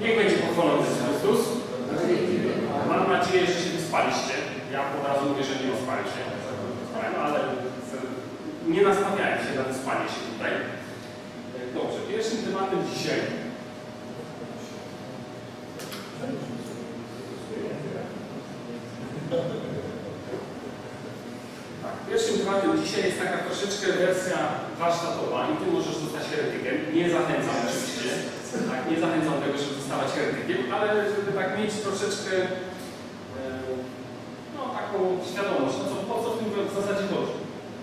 Niech będzie pochwalony Chrystus. Mam nadzieję, że się wyspaliście. Ja od razu mówię, że nie ospałem się. Ale nie nastawiałem się na wyspanie się tutaj. Dobrze, pierwszym tematem dzisiaj. Tak, pierwszym tematem dzisiaj jest taka troszeczkę wersja warsztatowa i ty możesz zostać heretykiem. Nie zachęcam oczywiście. Tak, nie zachęcam tego, żeby zostawać heretykiem, ale żeby tak mieć troszeczkę no, taką świadomość, no, po co w tym w zasadzie chodzi.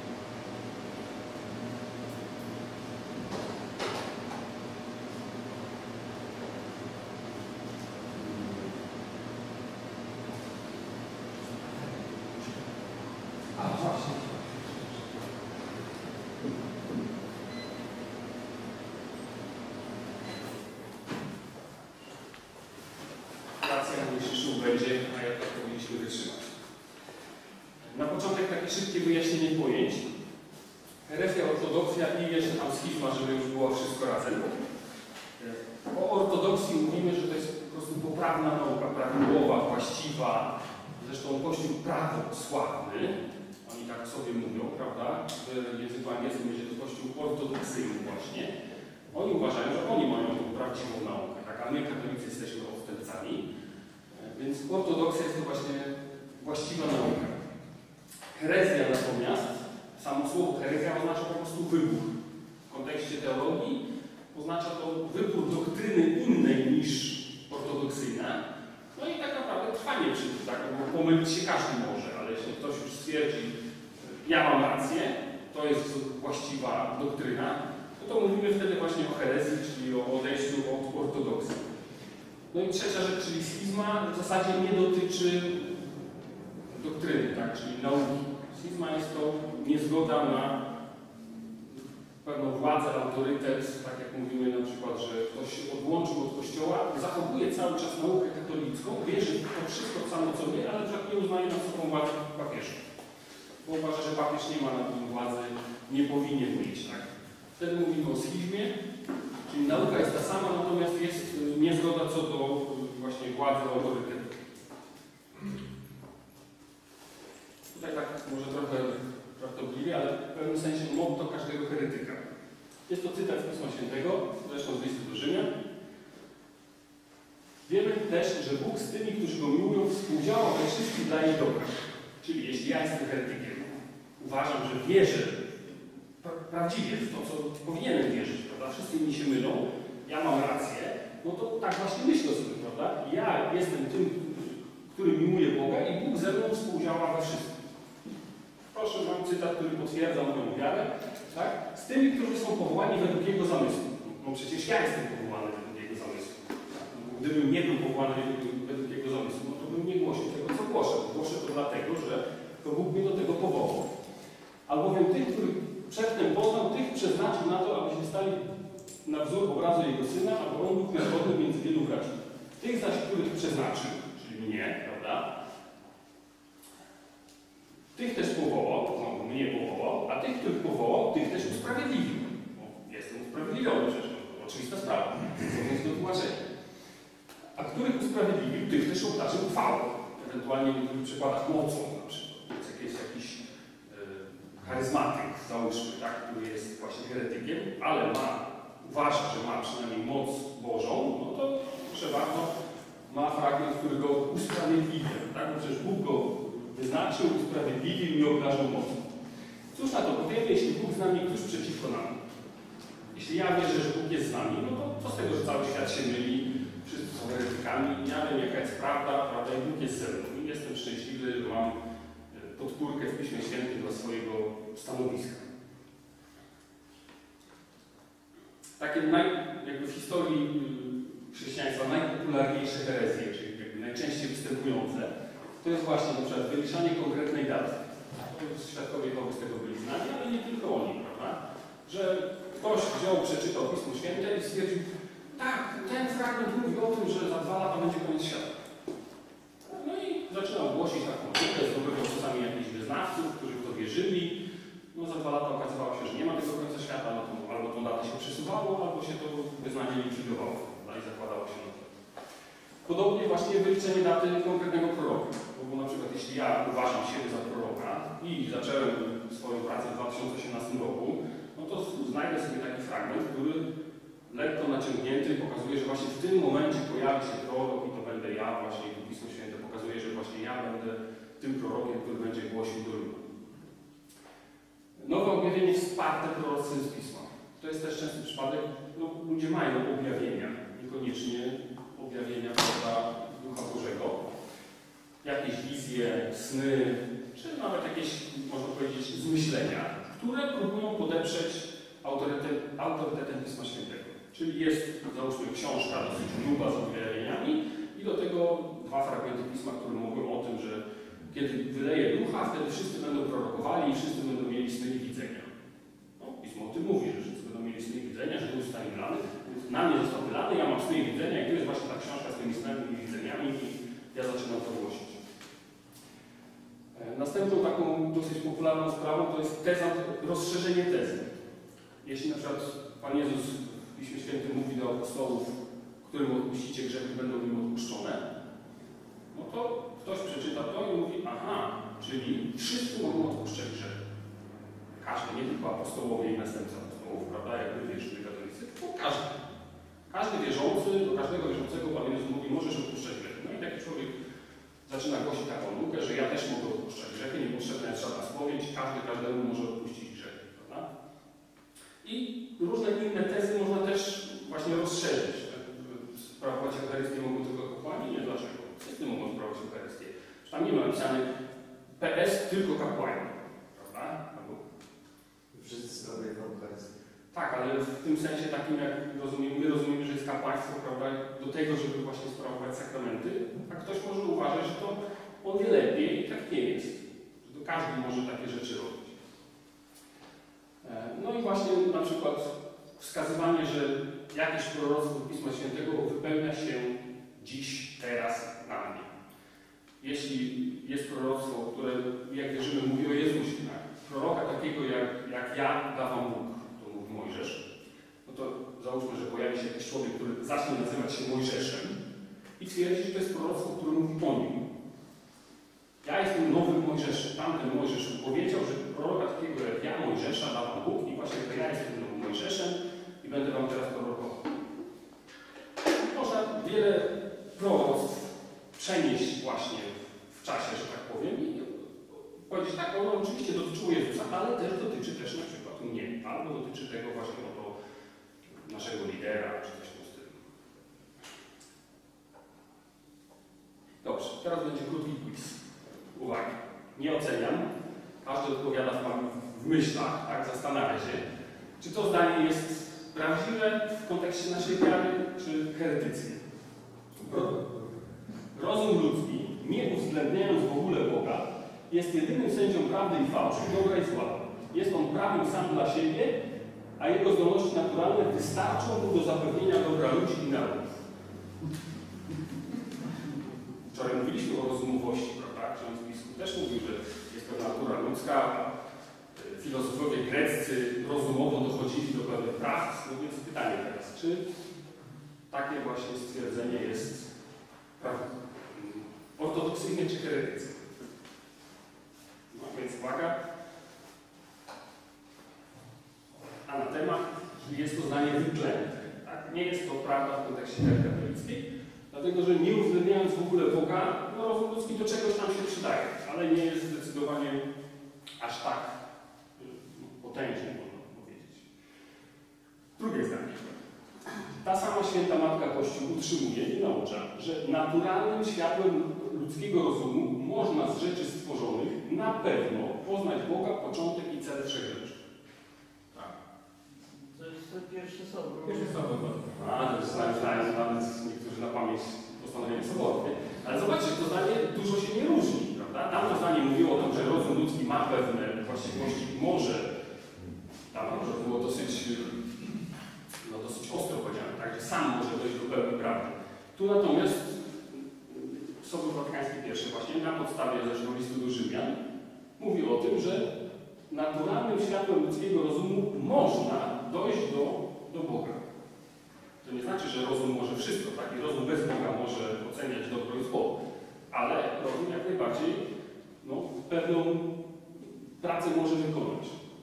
Na początek takie szybkie wyjaśnienie pojęć. Herezja, ortodoksja i jeszcze tam schizma, żeby już było wszystko razem. O ortodoksji mówimy, że to jest po prostu poprawna nauka, prawidłowa, właściwa. Zresztą Kościół prawosławny, oni tak sobie mówią, prawda? W języku angielskim będzie to Kościół ortodoksyjny właśnie. Oni uważają, że oni mają tą prawdziwą naukę, tak? A my katolicy jesteśmy odstępcami. Więc ortodoksja jest to właśnie właściwa nauka. Herezja natomiast, samo słowo herezja oznacza po prostu wybór. W kontekście teologii oznacza to wybór doktryny innej niż ortodoksyjna. No i tak naprawdę trwanie przy tym, tak? Bo pomylić się każdy może, ale jeśli ktoś już stwierdzi, ja mam rację, to jest właściwa doktryna, to mówimy wtedy właśnie o herezji, czyli o odejściu od ortodoksji. No i trzecia rzecz, czyli schizma, w zasadzie nie dotyczy doktryny, tak, czyli nauki. Schizma jest to niezgoda na pewną władzę, autorytet, tak jak mówimy na przykład, że ktoś się odłączył od Kościoła, zachowuje cały czas naukę katolicką, wierzy w to wszystko samo co my, ale nie uznaje nad sobą władzy papieża. Bo uważa, że papież nie ma nad nim władzy, nie powinien mieć, tak. Wtedy mówimy o schizmie, czyli nauka jest ta sama, natomiast jest niezgoda co do właśnie władzy, autorytetu. Tutaj tak może trochę żartobliwie, ale w pewnym sensie motto każdego heretyka. Jest to cytat z Pisma Świętego, zresztą z listu do Rzymian. Wiemy też, że Bóg z tymi, którzy Go miłują, współdziała we wszystkim dla ich dobra. Czyli jeśli ja jestem heretykiem, uważam, że wierzę prawdziwie w to, co powinienem wierzyć, prawda? Wszyscy inni się mylą, ja mam rację, no to tak właśnie myślę sobie, prawda? Ja jestem tym, który miłuje Boga i Bóg ze mną współdziała we wszystkim. Proszę, mam cytat, który potwierdza moją wiarę, tak? Z tymi, którzy są powołani według Jego zamysłu. No przecież ja jestem powołany według Jego zamysłu. Gdybym nie był powołany według Jego zamysłu, no to bym nie głosił tego, co głoszę. Głoszę to dlatego, że to Bóg mnie do tego powołał. Albowiem tych, których przedtem poznał, tych przeznaczył na to, abyśmy stali na wzór obrazu Jego Syna, aby On był zgodny między wielu braci. Tych zaś, których przeznaczył, czyli mnie, prawda? Tych też powołał, no, mnie powołał, a tych, których powołał, tych też usprawiedliwił. No, jestem usprawiedliwiony przecież, to oczywista sprawa. To jest do tłumaczenia. A których usprawiedliwił, tych też obdarzył chwałą. Ewentualnie w niektórych przypadkach mocą na przykład. Jest jakiś charyzmatyk, załóżmy, tak, który jest właśnie heretykiem, ale uważa, że ma przynajmniej moc Bożą, no to proszę bardzo, ma fragment, który go usprawiedliwia. Tak? Bo przecież Bóg go wyznaczył, usprawiedliwił i obdarzył mocą. Cóż na to powiemy, jeśli Bóg z nami, któż przeciwko nam? Jeśli ja wierzę, że Bóg jest z nami, no to co z tego, że cały świat się myli, wszyscy są heretykami, ja wiem, jaka jest prawda, i Bóg jest ze mną. I jestem szczęśliwy, że mam podpórkę w Piśmie Świętym dla swojego stanowiska. Takie jakby w historii chrześcijaństwa najpopularniejsze herezje, czyli jakby najczęściej występujące, to jest właśnie na przykład wyliczanie konkretnej daty. Świadkowie Jehowy z tego byli znani, ale nie tylko oni, prawda? Że ktoś przeczytał Pismo Święte i stwierdził, tak, ten fragment mówi o tym, że za 2 lata będzie koniec świata. No i zaczynał głosić taką naukę, zdobywał czasami jakichś wyznawców, którzy w to wierzyli. No za 2 lata okazywało się, że nie ma tego końca świata, no to albo tą datę się przesuwało, albo się to wyznanie likwidowało, i zakładało się na to. Podobnie właśnie wyliczenie daty konkretnego proroka. Bo na przykład jeśli ja uważam siebie za proroka i zacząłem swoją pracę w 2018 roku, no to znajdę sobie taki fragment, który lekko naciągnięty pokazuje, że właśnie w tym momencie pojawi się prorok i to będę ja, właśnie tu Pismo Święte pokazuje, że właśnie ja będę tym prorokiem, który będzie głosił do ludu. Nowe objawienie wsparte proroctwem z Pisma. To jest też częsty przypadek, no, ludzie mają objawienia, niekoniecznie objawienia Ducha Bożego. Jakieś wizje, sny, czy nawet jakieś, można powiedzieć, zmyślenia, które próbują podeprzeć autorytetem Pisma Świętego. Czyli jest, załóżmy, książka dosyć gruba z objawieniami i do tego dwa fragmenty Pisma, które mówią o tym, że kiedy wyleje Ducha, wtedy wszyscy będą prorokowali i wszyscy będą mieli sny i widzenia. No, Pismo o tym mówi, że wszyscy będą mieli sny i widzenia, że Duch zostanie wylany, więc na mnie został wylany, ja mam sny i widzenia i tu jest właśnie ta książka z tymi snami i widzeniami i ja zaczynam to głosić. Następną taką dosyć popularną sprawą to jest teza, rozszerzenie tezy. Jeśli na przykład Pan Jezus w Piśmie Świętym mówi do apostołów, którym odpuścicie grzechy, będą im odpuszczone, no to ktoś przeczyta to i mówi, aha, czyli wszyscy mogą odpuszczać grzechy. Każdy, nie tylko apostołowie i następcy apostołów, prawda, jak wy wierzyli katolicy, tylko każdy. Każdy wierzący, do każdego wierzącego Pan Jezus mówi, możesz odpuszczać grzechy. No i taki człowiek zaczyna głosić taką naukę, że ja też mogę odpuszczać grzechy, niepotrzebna jest żadna spowiedź, każdy każdemu może odpuścić grzechy, prawda? I różne inne tezy można też właśnie rozszerzyć. Sprawować Eucharystię mogą tylko kapłani? Nie, dlaczego? Wszyscy mogą sprawować Eucharystię. Tam nie ma napisane PS tylko kapłani, prawda? Albo... Wszyscy sprawują Eucharystię. Tak, ale w tym sensie takim, jak my rozumiemy, że jest kapłaństwo, prawda, do tego, żeby właśnie sprawować sakramenty, a ktoś może uważać, że to on wie lepiej i tak nie jest. Że to każdy może takie rzeczy robić. No i właśnie na przykład wskazywanie, że jakieś proroctwo Pisma Świętego wypełnia się dziś, teraz, na mnie. Jeśli jest proroctwo, które, jak wierzymy, mówi o Jezusie, tak? Proroka takiego jak ja da wam Bóg, to mówi Mojżesz, no to załóżmy, że pojawi się jakiś człowiek, który zacznie nazywać się Mojżeszem i twierdzi, że to jest proroctwo, które mówi o nim. Ja jestem nowym Mojżeszem. Tamten Mojżesz powiedział, że proroka takiego jak ja, Mojżesza, da wam Bóg i właśnie to ja jestem nowym Mojżeszem i będę wam teraz prorokował. Można wiele proroctw przenieść właśnie w czasie, że tak powiem, i powiedzieć tak, ono oczywiście dotyczyło Jezusa, ale też dotyczy też na przykład mnie, albo dotyczy tego właśnie oto naszego lidera, czy coś w tym stylu. Dobrze, teraz będzie krótki quiz. Uwaga, nie oceniam. Każdy odpowiada w myślach, tak, zastanawia się, czy to zdanie jest prawdziwe w kontekście naszej wiary, czy heretyckie. Rozum ludzki, nie uwzględniając w ogóle Boga, jest jedynym sędzią prawdy i fałszu, dobra i zła. Jest on prawym sam dla siebie, a jego zdolności naturalne wystarczą mu do zapewnienia dobra ludzi i narodów. Wczoraj mówiliśmy o rozumowości, prawda? Ksiądz biskup też mówił, że jest to natura ludzka. Filozofowie greccy rozumowo dochodzili do pewnych praw. No więc pytanie teraz, czy takie właśnie stwierdzenie jest ortodoksyjne czy heretyckie? No więc uwaga. Anatema, czyli jest to zdanie wyklęte. Tak? Nie jest to prawda w kontekście wiary katolickiej, dlatego że nie uwzględniając w ogóle Boga, no rozum ludzki do czegoś tam się przydaje, ale nie jest zdecydowanie aż tak potężny, można powiedzieć. Drugie zdanie. Ta sama święta Matka Kościół utrzymuje i naucza, że naturalnym światłem ludzkiego rozumu można z rzeczy stworzonych na pewno poznać Boga, początek i cel wszech rzeczy. Tak. To jest to pierwsze słowo. Pierwsze słowo. Znają nawet niektórzy na pamięć postanowienie soboty. Ale zobaczcie, to zdanie dużo się nie różni, prawda? Tamto zdanie mówiło o tym, że rozum ludzki ma pewne właściwości, może. Tam może było dosyć ostro powiedziane, tak, że sam może dojść do pełni prawdy. Tu natomiast Sobór Watykański I właśnie na podstawie zresztą listu do Rzymian mówi o tym, że naturalnym światłem ludzkiego rozumu można dojść do Boga. To nie znaczy, że rozum może wszystko, tak? I rozum bez Boga może oceniać dobro i zło. Ale rozum jak najbardziej pewną pracę może wykonać.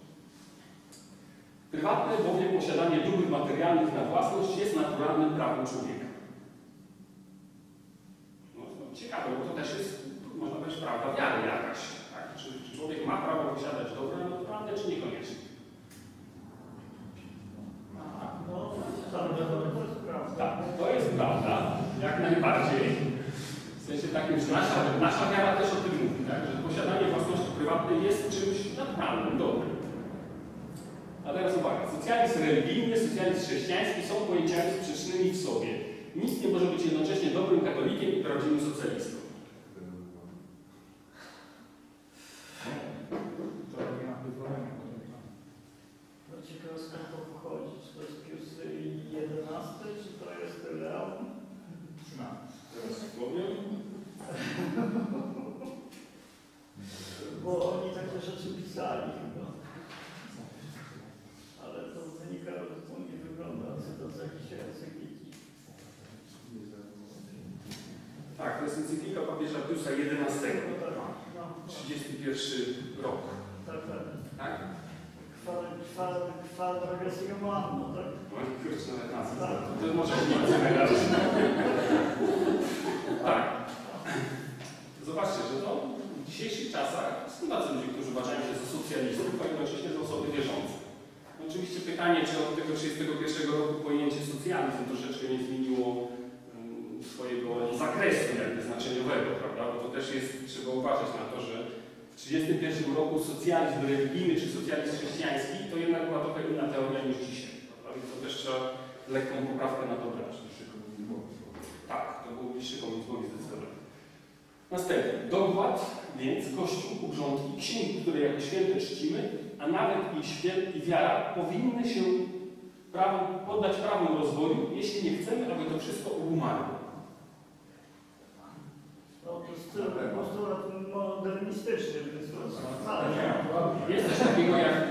Prywatne bowiem posiadanie dóbr materialnych na własność jest naturalnym prawem człowieka. Ciekawe, bo to też jest, można powiedzieć, prawda wiary jakaś. Tak? Czy człowiek ma prawo posiadać dobra naturalne, czy niekoniecznie? Tak, to jest prawda, jak najbardziej. W sensie takim, że nasza wiara też o tym mówi, tak? Że posiadanie własności prywatnej jest czymś naturalnym, dobrym. A teraz uwaga, socjalizm religijny, socjalizm chrześcijański są pojęciami sprzecznymi w sobie. Nikt nie może być jednocześnie dobrym katolikiem i prawdziwym socjalistą. To nie ma wyzwania. No ciekawe skąd to pochodzi. Czy to jest Pius XI, czy to jest Leon? Teraz powiem. Bo oni takie rzeczy pisali chyba. Ale to wynika, że to nie wygląda, co to z jakiejś encykliki. Tak, to jest encyklika papieża Piusa XI. 31 rok. Tak. Tak? Quadragesimo anno, tak? Kurczę, nawet nazwę. To może nie znaleźć. Tak. Zobaczcie, że to w dzisiejszych czasach są tacy ludzie, którzy uważają się za socjalistów, a jednocześnie za osoby wierzące. No oczywiście pytanie, czy od tego 1931 roku pojęcie socjalizm troszeczkę nie zmieniło swojego zakresu jakby znaczeniowego, prawda? Bo to też jest, trzeba uważać na to, że w 1931 roku socjalizm religijny czy socjalizm chrześcijański to jednak była trochę inna teoria niż dzisiaj, prawda? Więc to też trzeba lekką poprawkę na to brać. Tak, to był bliższy komunizmowi zdecydowanie. Następny. Dogmat, więc Kościół, obrządki, księgi, które jako święte czcimy, a nawet i wiara powinny się poddać prawom rozwoju, jeśli nie chcemy, aby to wszystko umarło. No to jest postulat modernistyczny, więc to jest jest coś takiego jak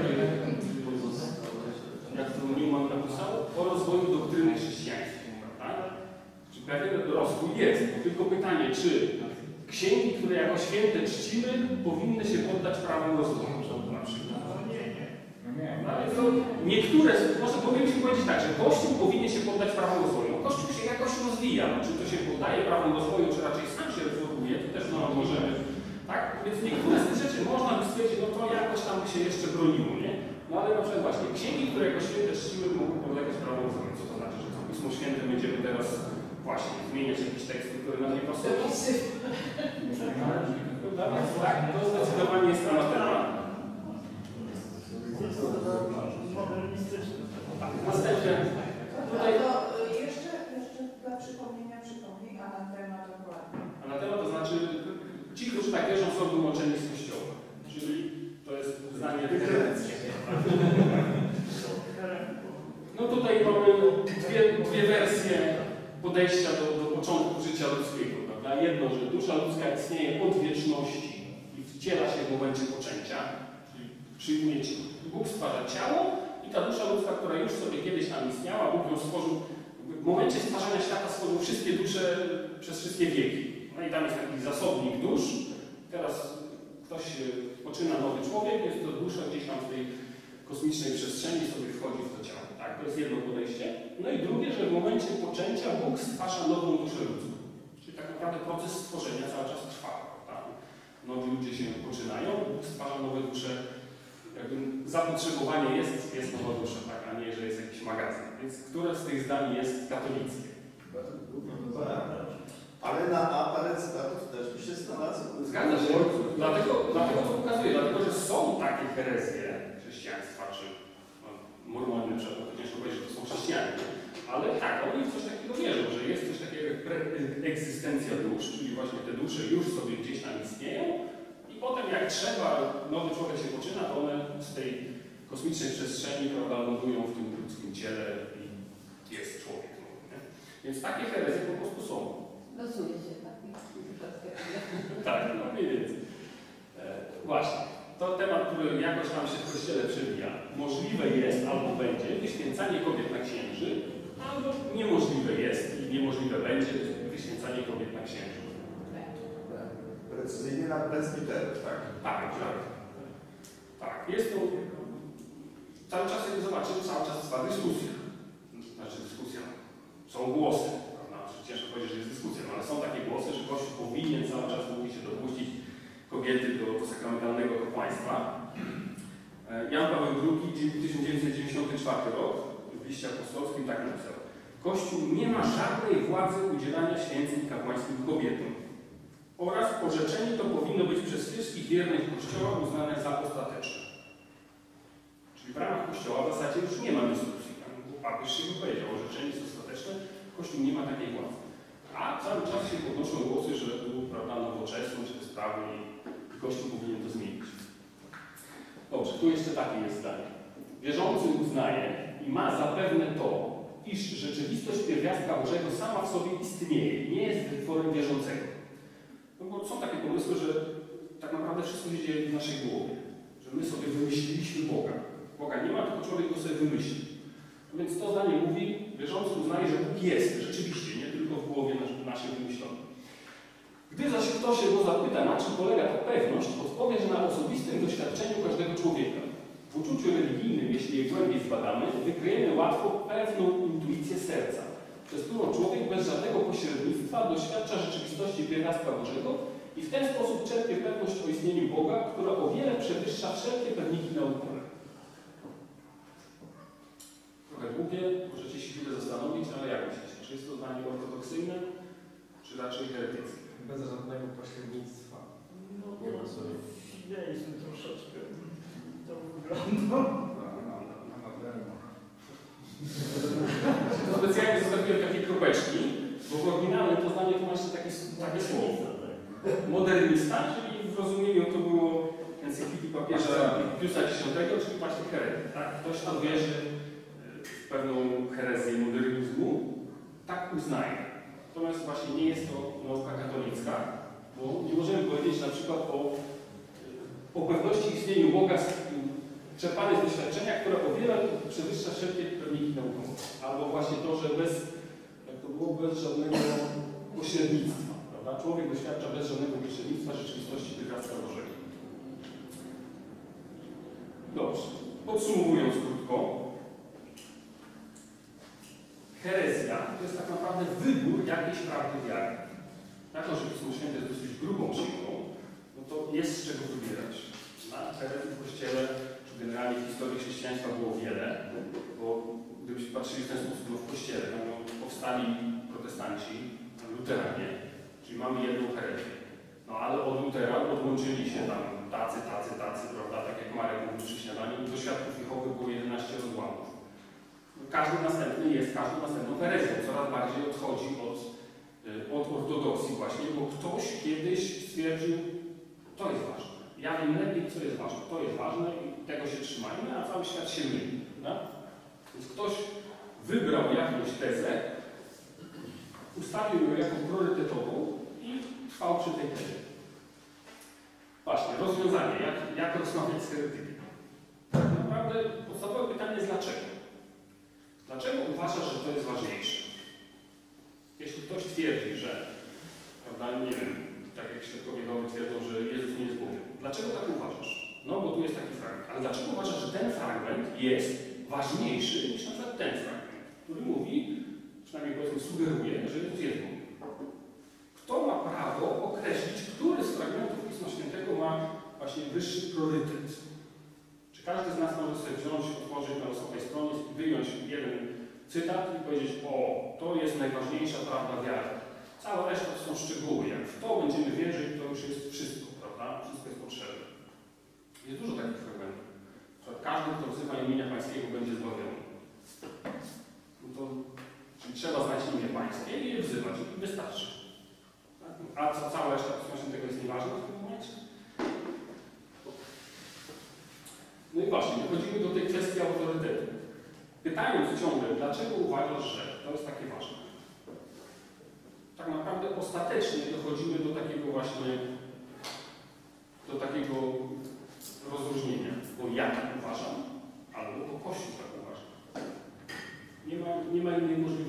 to Newman napisał, o rozwoju doktryny chrześcijańskiej, prawda? Czy pewien rozwój jest, tylko pytanie, czy księgi, które jako święte czcimy, powinny się poddać prawom rozwoju, na przykład. No, ale to niektóre, może powinniśmy powiedzieć tak, że Kościół powinien się poddać prawom rozwoju. Kościół się jakoś rozwija, no, czy to się poddaje prawom rozwoju, czy raczej sam się reformuje, to też możemy. Tak? Więc niektóre z tych rzeczy można by stwierdzić, no to jakoś tam by się jeszcze broniło, nie? No ale na przykład właśnie księgi, które jako święte czcimy, mogą podlegać prawom rozwoju. Co to znaczy, że to Pismo Święte będziemy teraz właśnie zmieniać jakieś teksty, które nam nie pasują? Tak, to zdecydowanie jest anatema. Następnie tutaj... Jeszcze dla przypomnienia przypomnij anatema dokładnie. Anatema to znaczy ci, którzy tak wierzą, są wyłączeni z Kościoła. Czyli to jest zdanie heretyckie. No tutaj mamy dwie wersje podejścia do początku życia ludzkiego. Prawda? Jedno, że dusza ludzka istnieje od wieczności i wciela się w momencie poczęcia, czyli przyjmuje Bóg stwarza ciało i ta dusza ludzka, która już sobie kiedyś tam istniała, Bóg ją stworzył, w momencie stwarzania świata stworzył wszystkie dusze przez wszystkie wieki. No i tam jest taki zasobnik dusz. Teraz ktoś poczyna nowy człowiek, jest to dusza gdzieś tam w tej kosmicznej przestrzeni sobie wchodzi w to ciało. Tak? To jest jedno podejście. No i drugie, że w momencie poczęcia Bóg stwarza nową duszę ludzką. Czyli tak naprawdę proces stworzenia cały czas trwa. Tak? Nowi ludzie się poczynają, Bóg stwarza nowe dusze. Jakby zapotrzebowanie jest nowa dusza, tak? A nie, że jest jakiś magazyn. Więc które z tych zdań jest katolickie? Ale na A parę cytatów też by się znalazło. Zgadza się. Dlatego to pokazuje, dlatego że są takie herezje chrześcijaństwa, czy mormonny, to ciężko powiedzieć, że to są chrześcijanie. Ale tak, oni w coś takiego wierzą, że jest coś takiego jak egzystencja dusz, czyli właśnie te dusze już sobie gdzieś tam istnieją i potem jak trzeba, nowy człowiek się poczyna, to one z tej kosmicznej przestrzeni, prawda, lądują w tym ludzkim ciele i jest człowiek. Nie? Więc takie herezje po prostu są. Losuje się tak. Tak, no mniej więcej. Właśnie. To temat, który jakoś tam się w Kościele przewija. Możliwe jest, albo będzie, wyświęcanie kobiet na księży, albo niemożliwe jest i niemożliwe będzie wyświęcanie kobiet na księżyc. Precyzyjnie na presbiterów, tak? Tak, tak. Tak, jest to... Cały czas, jak zobaczymy, cały czas trwa dyskusja. Znaczy dyskusja. Są głosy, prawda? Ciężko powiedzieć, że jest dyskusja, no ale są takie głosy, że Kościół powinien cały czas mógł się dopuścić kobiety do sakramentalnego kapłaństwa. Jan Paweł II, 1994 rok, w liście apostolskim tak napisał. Kościół nie ma żadnej władzy udzielania święceń kapłańskich kobietom. Oraz orzeczenie to powinno być przez wszystkich wiernych Kościoła uznane za ostateczne. Czyli w ramach Kościoła w zasadzie już nie ma dyskusji. Papież się wypowiedział, orzeczenie jest ostateczne, Kościół nie ma takiej władzy. A cały czas się podnoszą głosy, że był, prawda, nowoczesny czy bezprawny i Kościół powinien to zmienić. Dobrze, tu jeszcze takie jest zdanie. Wierzący uznaje i ma zapewne to, iż rzeczywistość pierwiastka Bożego sama w sobie istnieje i nie jest wytworem wierzącego. No bo są takie pomysły, że tak naprawdę wszystko się dzieje w naszej głowie. Że my sobie wymyśliliśmy Boga. Boga nie ma, tylko człowiek go sobie wymyśli. No więc to zdanie mówi, wierzący uznaje, że Bóg jest rzeczywiście, nie tylko w głowie naszej wymyślonej. Gdy zaś ktoś się go zapyta, na czym polega ta pewność, odpowie, że na osobistym doświadczeniu każdego człowieka. W uczuciu religijnym, jeśli je głębiej zbadamy, wykryjemy łatwo pewną intuicję serca, przez którą człowiek bez żadnego pośrednictwa doświadcza rzeczywistości pierwiastka Bożego i w ten sposób czerpie pewność o istnieniu Boga, która o wiele przewyższa wszelkie pewniki naukowe. Trochę długie, możecie się chwilę zastanowić, ale jak myślicie? Czy jest to zdanie ortodoksyjne, czy raczej heretyckie? Bez żadnego pośrednictwa. No bo fideizm troszeczkę to wygląda. Specjalnie zostawiłem takie kropeczki, bo w oryginale to zdanie to ma jeszcze takie słowo. Modernista, czyli w rozumieniu to było encykliki papieża Piusa X, czyli właśnie heretyk. Tak? Ktoś, kto wierzy w pewną herezję modernizmu, tak uznaje. Natomiast właśnie nie jest to nauka katolicka, bo nie możemy powiedzieć na przykład o pewności istnieniu Boga czerpane z doświadczenia, które o wiele przewyższa wszelkie pewniki naukowe. Albo właśnie to, że bez żadnego pośrednictwa. Prawda? Człowiek doświadcza bez żadnego pośrednictwa rzeczywistości pierwiastka Bożego. Dobrze. Podsumowując krótko, herezja to jest tak naprawdę wybór jakiejś prawdy wiary. Jako, że Pismo Święte jest dosyć grubą księgą, no to jest z czego wybierać. Na herezji w Kościele, czy generalnie w historii chrześcijaństwa było wiele, bo gdybyśmy patrzyli w ten sposób, no w Kościele no, powstali protestanci, luteranie, czyli mamy jedną herezję. No ale od Lutera odłączyli się tam tacy, prawda, tak jak Marek mówił przy śniadaniu, do świadków Jehowy było 11 rozłamów. Każdy następny jest każdą następną herezją, coraz bardziej odchodzi od ortodoksji właśnie, bo ktoś kiedyś stwierdził, to jest ważne. Ja wiem lepiej, co jest ważne. To jest ważne i tego się trzymajmy, a cały świat się myli. Więc ktoś wybrał jakąś tezę, ustawił ją jako priorytetową i trwał przy tej tezie. Właśnie, rozwiązanie. Jak rozmawiać z heretykiem? Tak naprawdę podstawowe pytanie jest dlaczego? Dlaczego uważasz, że to jest ważniejsze? Jeśli ktoś twierdzi, że, prawda, nie wiem, tak jak świadkowie Jehowy twierdzą, że Jezus nie jest Bogiem. Dlaczego tak uważasz? No, bo tu jest taki fragment. Ale dlaczego uważasz, że ten fragment jest ważniejszy niż na przykład ten fragment, który mówi, przynajmniej powiedzmy sugeruje, że Jezus jest Bogiem? Kto ma prawo określić, który z fragmentów Pisma Świętego ma właśnie wyższy priorytet? Czy każdy z nas może sobie wziąć, otworzyć na losowej stronie i wyjąć jeden cytat i powiedzieć, o, to jest najważniejsza prawda wiary. Cała reszta to są szczegóły. Jak w to będziemy wierzyć, to już jest wszystko, prawda? Wszystko jest potrzebne. Jest dużo takich fragmentów. Każdy, kto wzywa imienia Pańskiego, będzie zbawiony. No to, czyli trzeba znać imię Pańskie i je wzywać. I wystarczy. Tak? A co cała reszta tego jest nieważne w tym momencie? No i właśnie, dochodzimy do tej kwestii autorytetu. Pytając ciągle, dlaczego uważasz, że to jest takie ważne? Tak naprawdę ostatecznie dochodzimy do takiego właśnie, rozróżnienia. Bo ja tak uważam, albo bo Kościół tak uważa. Nie ma innej możliwości.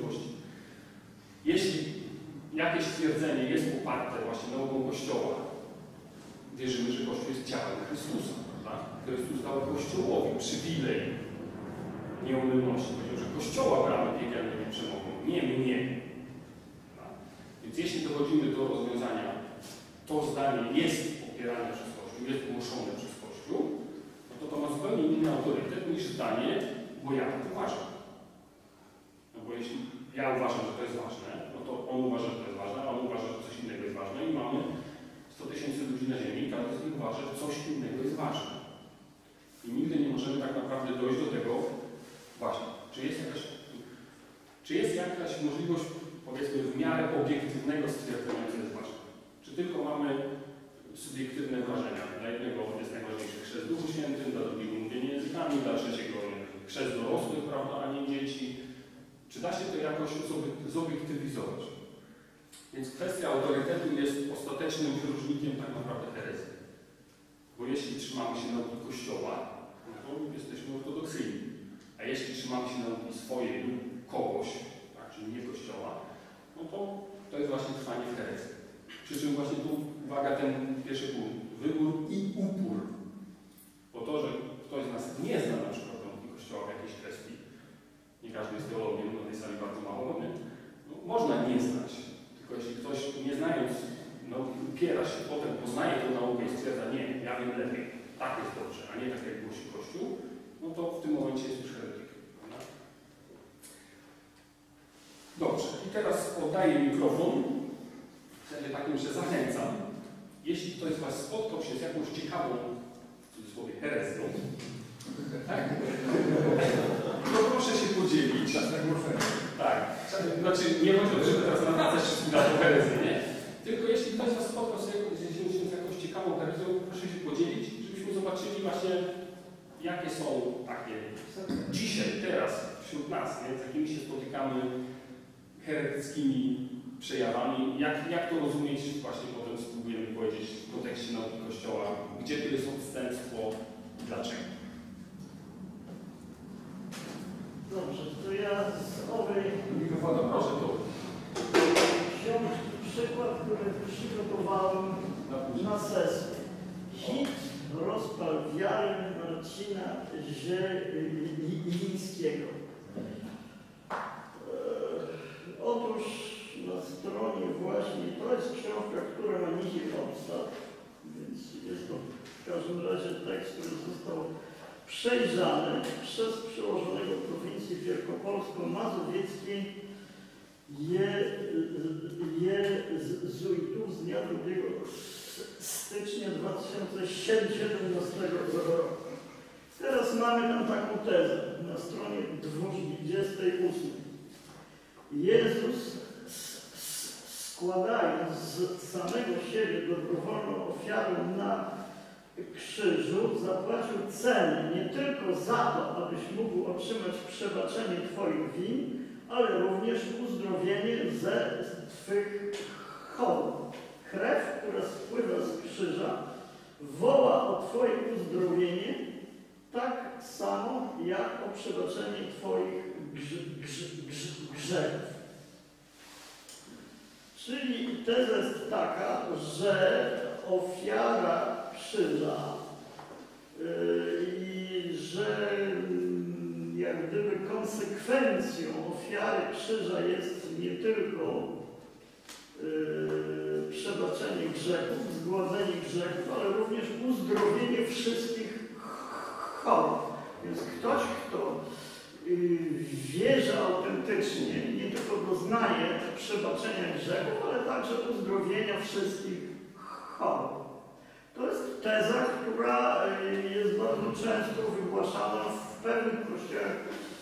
Jeśli jakieś stwierdzenie jest poparte właśnie nauką Kościoła, wierzymy, że Kościół jest ciałem Chrystusa, prawda? Chrystus dał Kościołowi przywilej nieomylności. Powiedział, że Kościoła bramy piekielne nie przemogą, nie mnie. Tak? Więc jeśli dochodzimy do rozwiązania, to zdanie jest popierane przez Kościół, jest głoszone przez Kościół, no to ma zupełnie inny autorytet niż zdanie, bo ja tak uważam. No bo jeśli ja uważam, że to jest ważne, no to on uważa, że to jest ważne, a on uważa, że coś innego jest ważne i mamy 100 000 ludzi na ziemi i każdy z nich uważa, że coś innego jest ważne. I nigdy nie możemy tak naprawdę dojść do tego właśnie, czy jest jakaś możliwość, powiedzmy, w miarę obiektywnego stwierdzenia, co jest ważne. Czy tylko mamy subiektywne wrażenia. Dla jednego jest najważniejszy chrzest w Duchu Świętym, dla drugiego mówienie językami, dla trzeciego chrzest dorosłych, prawda, a nie dzieci. Czy da się to jakoś zobiektywizować? Więc kwestia autorytetu jest ostatecznym wyróżnikiem tak naprawdę herezji. Bo jeśli trzymamy się nauki Kościoła, no to jesteśmy ortodoksyjni. A jeśli trzymamy się nauki swojej lub kogoś, tak, czyli nie Kościoła, no to jest właśnie trwanie w herezji. Przy czym właśnie tu, uwaga, ten pierwszy punkt, wybór i upór. Bo to, że ktoś z nas nie zna na przykład nauki Kościoła w jakiejś kwestii, nie każdy jest teologiem, na tej sali bardzo mało, no, można nie znać. Tylko jeśli ktoś, nie znając nauki, upiera się, potem poznaje tę naukę i stwierdza, nie, ja wiem lepiej, tak jest dobrze, a nie tak jak głosi Kościół, no to w tym momencie jest już heretykiem. Dobrze, i teraz oddaję mikrofon. W sensie takim, że zachęcam. Jeśli ktoś z Was spotkał się z jakąś ciekawą, w cudzysłowie, herezją, tak? To proszę się podzielić. Tak. Znaczy, nie chodzi o to, żeby teraz nawracać wszystkim na tą herezję, nie? Tylko jeśli ktoś z Was spotkał się z jakąś ciekawą herezją, proszę się podzielić, żebyśmy zobaczyli właśnie, jakie są takie dzisiaj, teraz, wśród nas, nie? Z jakimi się spotykamy heretyckimi przejawami, jak to rozumieć, właśnie potem spróbujemy powiedzieć w kontekście nauki Kościoła, gdzie tu jest odstępstwo i dlaczego. Dobrze, to ja z owej Mikrofon, proszę to. wziąć przykład, który przygotowałem na sesję. Hit Rozpal wiary Marcina Zielińskiego. Otóż na stronie właśnie, to jest książka, która ma nizi obstat, więc jest to w każdym razie tekst, który został przejrzany przez przełożonego prowincji wielkopolsko-mazowieckiej jezuitów z dnia 2 stycznia 2017 roku. Teraz mamy tam taką tezę na stronie 28. Jezus, składając z samego siebie dobrowolną ofiarę na krzyżu, zapłacił cenę nie tylko za to, abyś mógł otrzymać przebaczenie Twoich win, ale również uzdrowienie ze Twych chorób. Krew, która spływa z krzyża, woła o Twoje uzdrowienie, tak samo jak o przebaczenie Twoich grzechów. Czyli teza jest taka, że ofiara krzyża i że jak gdyby konsekwencją ofiary krzyża jest nie tylko przebaczenie grzechów, zgładzenie grzechów, ale również uzdrowienie wszystkich chorób. Więc ktoś, kto wierzy autentycznie, nie tylko doznaje przebaczenia grzechów, ale także uzdrowienia wszystkich chorób. To jest teza, która jest bardzo często wygłaszana w pewnych kościołach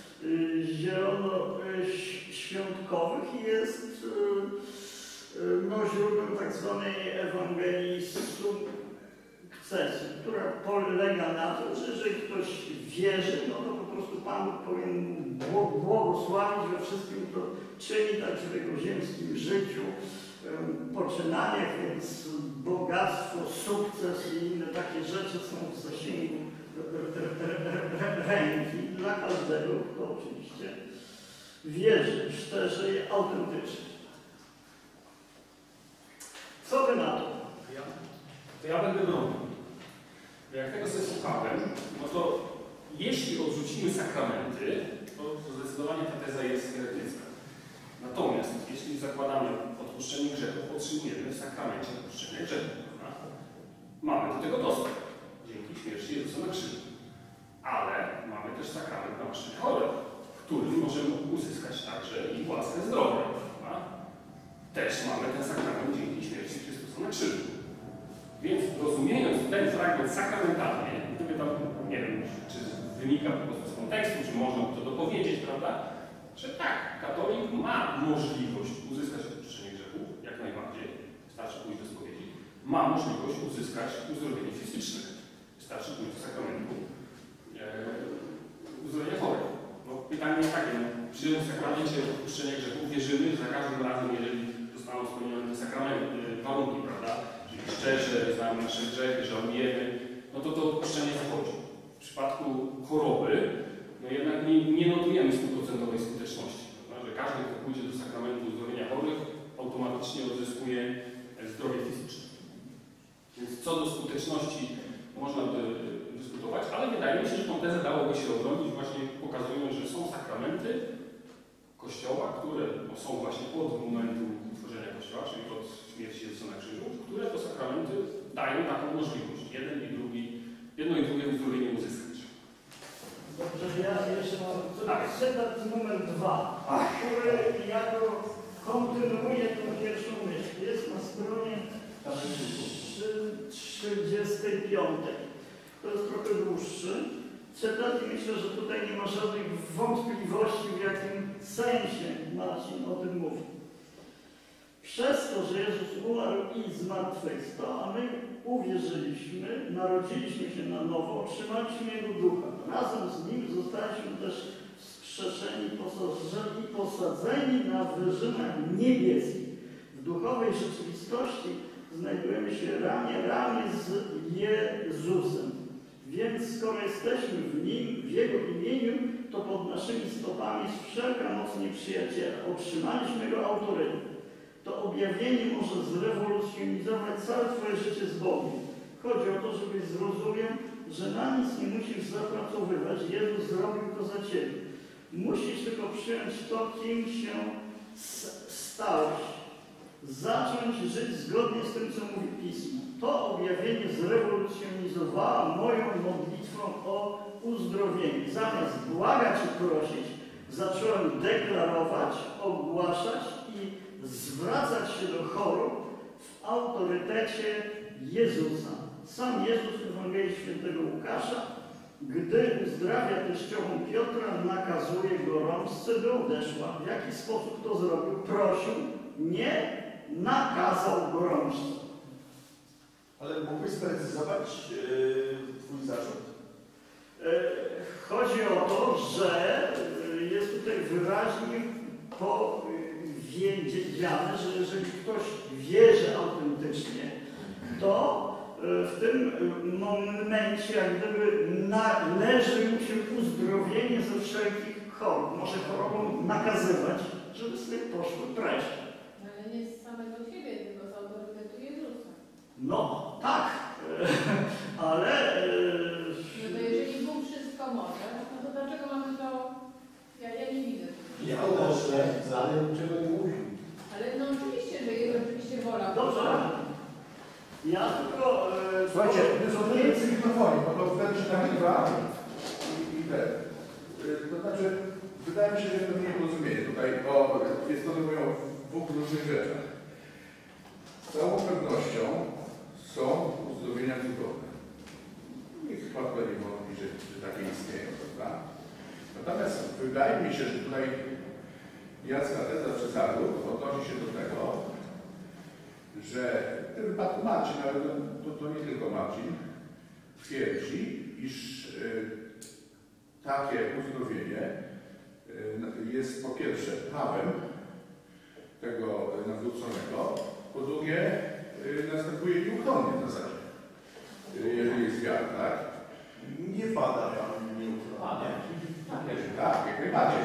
zielonoświątkowych i jest źródłem tak zwanej Ewangelii sukcesji, która polega na tym, że jeżeli ktoś wierzy, no to po prostu Pan Bóg powinien błogosławić we wszystkim, co czyni, także w jego ziemskim życiu, poczynaniach, więc bogactwo, sukces i inne takie rzeczy są w zasięgu ręki dla każdego, kto oczywiście wierzy szczerze i autentycznie. ja będę bronił. Jak tego sobie słuchałem, no to jeśli odrzucimy sakramenty, to zdecydowanie ta teza jest heretycka. Natomiast jeśli zakładamy odpuszczenie grzechów, otrzymujemy w sakramencie odpuszczenia grzechów. Prawda? Mamy do tego dostęp dzięki śmierci Jezusa na krzyżu. Ale mamy też sakrament namaszczenia chorych, w którym możemy uzyskać także i łaskę zdrowia. Prawda? Też mamy ten sakrament dzięki śmierci Chrystusa na krzyżu. Więc rozumiejąc ten fragment sakramentalnie, gdyby tam, nie wiem, czy wynika po prostu z kontekstu, czy można to dopowiedzieć, prawda, że tak, katolik ma możliwość uzyskać odpuszczenie grzechów, jak najbardziej, wystarczy pójść do spowiedzi, ma możliwość uzyskać uzdrowienie fizyczne, wystarczy pójść do sakramentu uzdrowienia chorych. No, pytanie jest takie, no, przyjmując w sakramencie odpuszczenia grzechów, wierzymy, że za każdym razem, jeżeli zostaną spełnione te sakramenty, warunki, prawda, czyli szczerze znamy nasze grzechy, żałujemy, no to odpuszczenie zachodzi. W przypadku choroby, no jednak nie notujemy 100% skuteczności, prawda? Że każdy, kto pójdzie do sakramentu uzdrowienia chorych, automatycznie odzyskuje zdrowie fizyczne. Więc co do skuteczności można by dyskutować, ale wydaje mi się, że tą tezę dałoby się obronić właśnie pokazując, że są sakramenty Kościoła, które są właśnie od momentu utworzenia Kościoła, czyli od śmierci Jezusa na krzyżu, które to sakramenty dają taką możliwość. Jedno i drugie uzdrowienie uzyskać. Dobrze, ja jeszcze mam cytat numer 2, który jako kontynuuje tę pierwszą myśl. Jest na stronie 35. To jest trochę dłuższy cytat i myślę, że tutaj nie ma żadnych wątpliwości, w jakim sensie Marcin o tym mówi. Przez to, że Jezus umarł i zmartwychwstał, a my uwierzyliśmy, narodziliśmy się na nowo, otrzymaliśmy Jego Ducha. Razem z Nim zostaliśmy też wskrzeszeni i posadzeni na wyżynach niebieskich. W duchowej rzeczywistości znajdujemy się ramię z Jezusem. Więc skoro jesteśmy w Nim, w Jego imieniu, to pod naszymi stopami jest wszelka moc nieprzyjaciela. Otrzymaliśmy Jego autorytet. To objawienie może zrewolucjonizować całe Twoje życie z Bogiem. Chodzi o to, żebyś zrozumiał, że na nic nie musisz zapracowywać. Jezus zrobił to za Ciebie. Musisz tylko przyjąć to, kim się stałeś. Zacząć żyć zgodnie z tym, co mówi Pismo. To objawienie zrewolucjonizowało moją modlitwą o uzdrowienie. Zamiast błagać i prosić, zacząłem deklarować, ogłaszać i zwracać się do chorób w autorytecie Jezusa. Sam Jezus w Ewangelii Świętego Łukasza, gdy uzdrawia teściową Piotra, nakazuje gorączce, by odeszła. W jaki sposób to zrobił? Prosił, nie nakazał gorączce. Ale mógłbyś sprecyzować Twój zarzut? Chodzi o to, że jest tutaj wyraźnie powiedziane, że jeżeli ktoś wierzy autentycznie, to w tym momencie jak gdyby należy mu się uzdrowienie ze wszelkich chorób. Może chorobom nakazywać, żeby z tych poszły precz. Ale nie z samego siebie, tylko z autorytetu Jezusa. No tak, ale... No to jeżeli Bóg wszystko może, no to dlaczego mamy to... Ja nie widzę. Nie może, ale czego nie mówi. Ale no oczywiście, że jest oczywiście wola. Dobrze. Ja tylko... Słuchajcie, nie jest mikrofonie, bo to wtedy się nagrywa i ten. To znaczy, wydaje mi się, że to nie porozumienie. Tutaj jest to mówią o dwóch różnych rzeczach. Z całą pewnością są uzdrowienia cudowne. Nikt chyba nie wątpi, że takie istnieją, prawda? Natomiast wydaje mi się, że tutaj jacka teza czy zarzut odnosi się do tego, że w tym wypadku Marcin, ale to nie tylko Marcin, twierdzi, iż takie uzdrowienie jest po pierwsze prawem tego nawróconego, po drugie następuje nieuchronnie w zasadzie, jeżeli jest wiara, tak? Nie pada, ja nieuchronnie. Tak, jak najbardziej.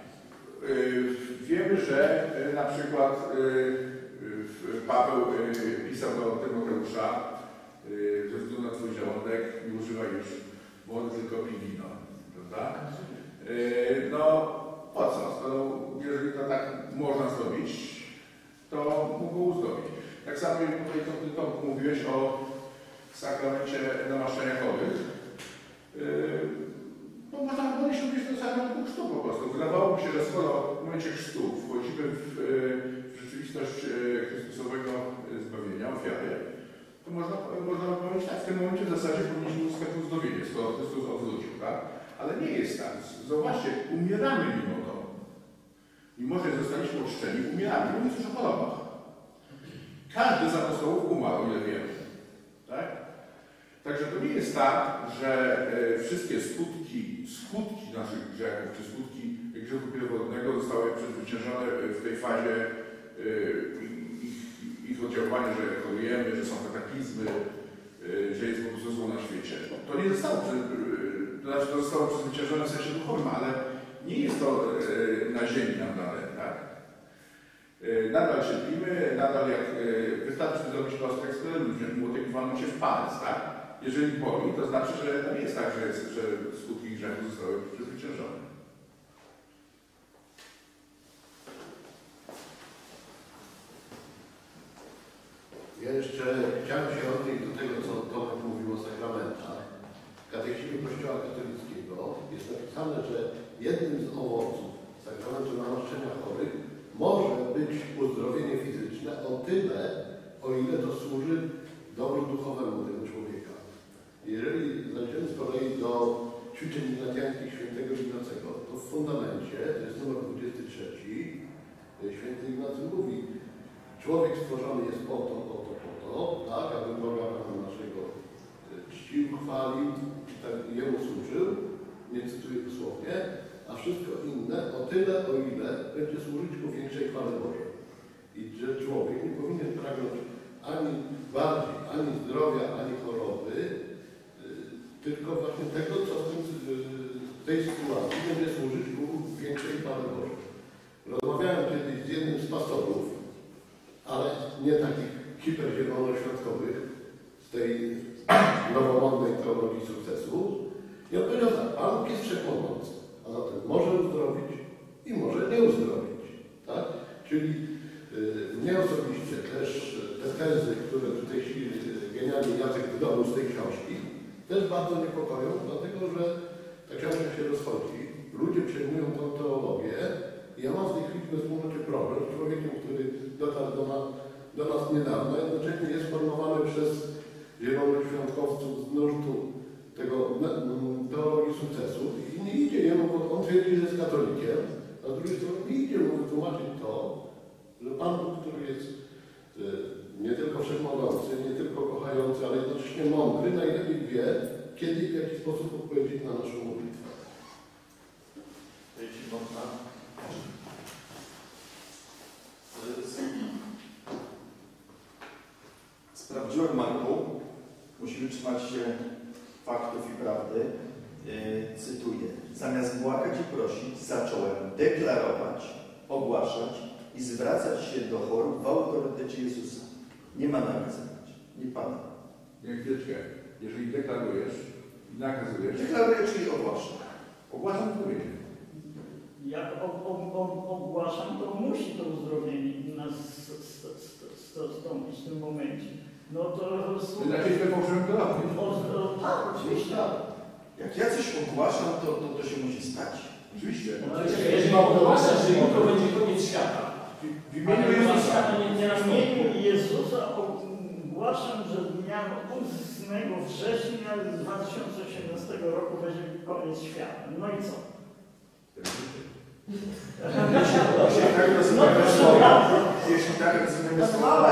Wiemy, że na przykład Paweł pisał do Tymoteusza ze względu na twój żołądek nie używaj już wody, tylko pij wino, prawda? No, po co? Skoro jeżeli to tak można zrobić, to mógł uzdrowić. Tak samo tutaj to mówiłeś o sakramencie namaszczenia chorych. No można było się mówić do sakramentu chrztu po prostu. Wydawałoby się, że skoro w momencie chrztu wchodzimy w rzeczywistość Chrystusowego zbawienia, ofiary, to można powiedzieć tak, w tym momencie w zasadzie powinniśmy uzyskać uzdrowienie, skoro Chrystus odwrócił, tak? Ale nie jest tak. Zobaczcie, umieramy mimo to. Mimo, że zostaliśmy ochrzczeni, umieramy. Mówię coś o chorobach. Każdy z apostołów umarł, ile wiemy. Tak? Także to nie jest tak, że wszystkie skutki naszych grzechów, czy skutki grzechu pierworodnego zostały przezwyciężone w tej fazie ich oddziaływania, że chorujemy, że są kataklizmy, że jest po prostu zło na świecie. To nie zostało, to zostało przezwyciężone w sensie duchowym, ale nie jest to na ziemi nam dane, tak? Nadal cierpimy, nadal jak wystarczy zrobić prosty eksperyment, że młotek cię w palec, tak? Jeżeli boli, to znaczy, że to nie jest tak, że skutki grzechu zostały przezwyciężone. Ja jeszcze chciałem się odnieść do tego, co Tomek mówił o sakramentach. W Katechizmie Kościoła katolickiego jest napisane, że jednym z owoców sakramentu namaszczenia chorych może być uzdrowienie fizyczne o tyle, o ile to służy dobru duchowemu tego człowieka. Jeżeli zajdziemy z kolei do ćwiczeń ignatiańskich świętego Ignacego, to w fundamencie, to jest numer 23, święty Ignacy mówi: człowiek stworzony jest po to, tak, aby Boga Pana naszego czcił, chwalił i tak Jemu służył, nie cytuję dosłownie, a wszystko inne o tyle, o ile będzie służyć ku większej chwale Bożej. I że człowiek nie powinien pragnąć ani bardziej, ani zdrowia, ani choroby, tylko właśnie tego, co w tej sytuacji będzie służyć ku większej chwale Bożej. Rozmawiałem kiedyś z jednym z pastorów, ale nie takich hiperzielonoświadkowych, z tej nowomodnej teologii sukcesu. I on powiedział tak: Pan Bóg jest wszechmogący, a zatem może uzdrowić i może nie uzdrowić. Tak? Czyli mnie osobiście też te tezy, które tutaj genialnie Jacek wydobył z tej książki, też bardzo niepokoją, dlatego że ta książka się rozchodzi, ludzie przejmują tą teologię i ja mam w tej chwili we wspólnocie problem z człowiekiem, który dotarł do nas niedawno, jednocześnie jest formowany przez zielonoświątkowców z nurtu tego teologii sukcesu i nie idzie jemu, bo on twierdzi, że jest katolikiem, a z drugiej strony nie idzie mu wytłumaczyć to, że Pan Bóg, który jest nie tylko wszechmogący, nie tylko kochający, ale jednocześnie mądry, najlepiej wie, kiedy i w jaki sposób odpowiedzieć na naszą modlitwę. Jeśli można. Sprawdziłem, Marku, musimy trzymać się faktów i prawdy. Cytuję: zamiast błagać i prosić, zacząłem deklarować, ogłaszać i zwracać się do chorych w autorytecie Jezusa. Nie ma nakazywać, nie Pana. Jak chwileczkę, jeżeli deklarujesz i nakazujesz. Deklaruję, czyli ogłaszam. Ogłaszam uzdrowienie. Jak ogłaszam, to musi to uzdrowienie nastąpić w tym momencie. No to... Ty na ciebie fałszywym dodatkiem. Tak, oczywiście. Jak ja coś ogłaszam, to się musi stać. Oczywiście. Jeżeli ogłaszasz, że jutro będzie koniec świata, W imieniu Jezusa. W imieniu Jezusa ogłaszam, że dnia 8 września 2018 roku będzie koniec świata. No i co? Jeśli tak rozumiemy słowa.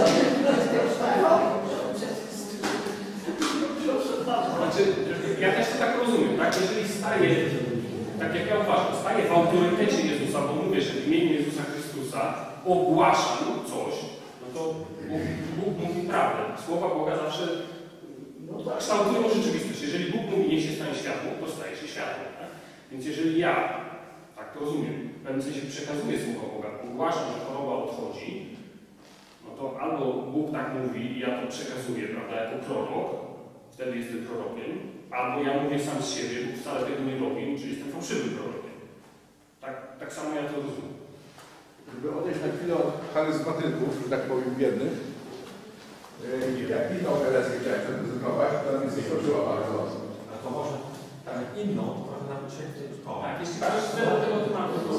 Znaczy, ja też to tak rozumiem, tak? Jeżeli staję, tak jak ja uważam, staję w autorytecie Jezusa, bo mówię, że w imieniu Jezusa Chrystusa ogłaszam coś, no to Bóg mówi prawdę. Słowa Boga zawsze kształtują rzeczywistość. Jeżeli Bóg mówi, niech się stanie światło, to staje się światło. Tak? Więc jeżeli ja, tak to rozumiem, w pewnym sensie przekazuję słowa Boga, ogłaszam, że choroba odchodzi, no no to albo Bóg tak mówi i ja to przekazuję, prawda, jako prorok, wtedy jestem prorokiem, albo ja mówię sam z siebie, Bóg wcale tego nie robi, czyli jestem fałszywym prorokiem. Tak samo ja to rozumiem. Żeby odejść na chwilę od charyzmatyków, że tak powiem, biednych, jak inną herezję chciałem zaprezentować, która mnie zaskoczyła bardzo. A to może tak inną, może nawet się Tak, jeśli ktoś chce do tego tematu, to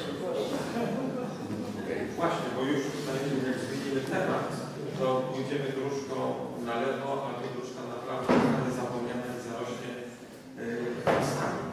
Właśnie, bo już tutaj jak zmienimy temat, to pójdziemy dróżką na lewo, a nie dróżka na prawo, ale zapomniana i zarośnie chwastami.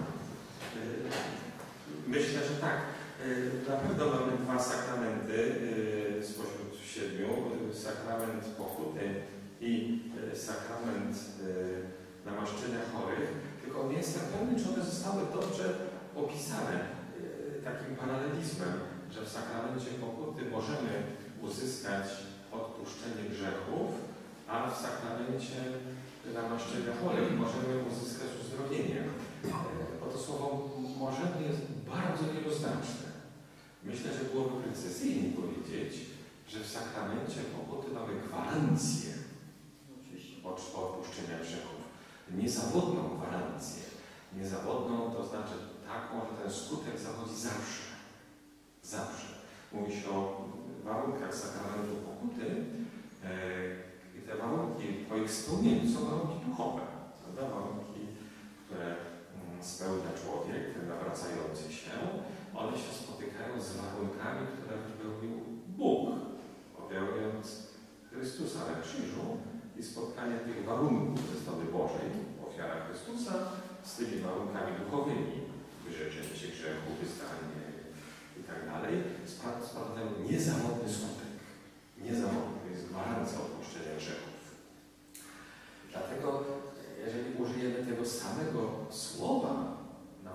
Myślę, że tak. Na pewno mamy 2 sakramenty spośród 7. Sakrament pokuty i sakrament namaszczenia chorych. Tylko nie jestem pewny, czy one zostały dobrze opisane takim paralelizmem, że w sakramencie pokuty możemy uzyskać odpuszczenie grzechów, a w sakramencie namaszczenia chorych możemy uzyskać uzdrowienie. Bo to słowo możemy jest bardzo wieloznaczne. Myślę, że byłoby precyzyjnie powiedzieć, że w sakramencie pokuty mamy gwarancję odpuszczenia grzechów. Niezawodną gwarancję. Niezawodną to znaczy taką, że ten skutek zachodzi zawsze. Zawsze. Mówi się o warunkach sakramentu pokuty i te warunki po ich spełnieniu są warunki duchowe. Prawda? Warunki, które spełnia człowiek, ten nawracający się, one się spotykają z warunkami, które wypełnił Bóg, objawiając Chrystusa na krzyżu i spotkanie tych warunków ze strony Bożej, ofiara Chrystusa, z tymi warunkami duchowymi, wyrzeczenie się grzechu, wyznanie i tak dalej, sprawdzają niezawodny skutek. Niezawodny, to jest gwarancja odpuszczenia grzechów. Dlatego, jeżeli użyjemy tego samego słowa na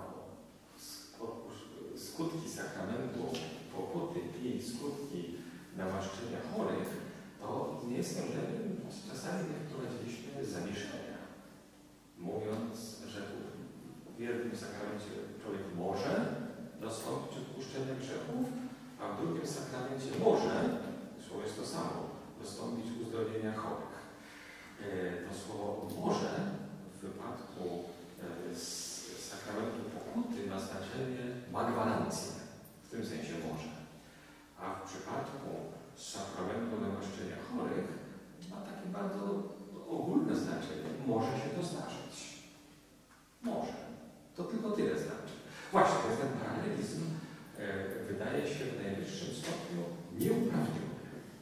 skutki sakramentu pokuty i skutki namaszczenia chorych, to nie jestem pewien, czasami nie wprowadziliśmy zamieszania. Mówiąc, że w jednym sakramencie człowiek może dostąpić odpuszczenia grzechów, a w drugim sakramencie może, słowo jest to samo, dostąpić uzdrowienia chorych. To słowo może w wypadku sakramentu pokuty ma znaczenie, ma gwarancję, w tym sensie może. A w przypadku sakramentu namaszczenia chorych ma takie bardzo ogólne znaczenie. Może się to zdarzyć. Może. To tylko tyle znaczy. Właśnie, ten paralelizm wydaje się w najwyższym stopniu nieuprawniony.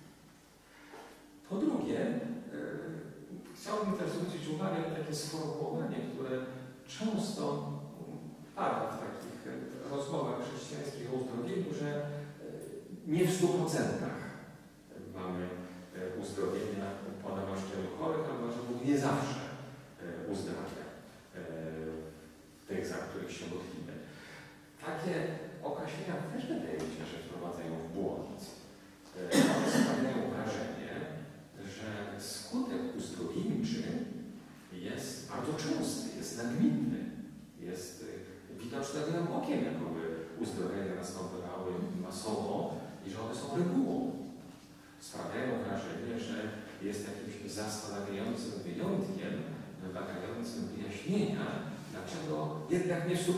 Po drugie, chciałbym też zwrócić uwagę na takie sformułowanie, które często pada w takich rozmowach chrześcijańskich o uzdrowieniu, że nie w 100% mamy uzdrowienia po namaszczeniu chorych, albo że Bóg nie zawsze uzdrawia tych, za których się modlimy. Takie określenia też wydaje mi się, że wprowadzają w błąd. One sprawiają wrażenie, że skutek uzdrowieńczy jest bardzo częsty, jest nagminny, jest widoczny gołym okiem, jakoby uzdrowienia następowały masowo i że one są regułą. Sprawiają wrażenie, że jest jakimś zastanawiającym wyjątkiem, wymagającym wyjaśnienia, dlaczego jednak nie w 100%.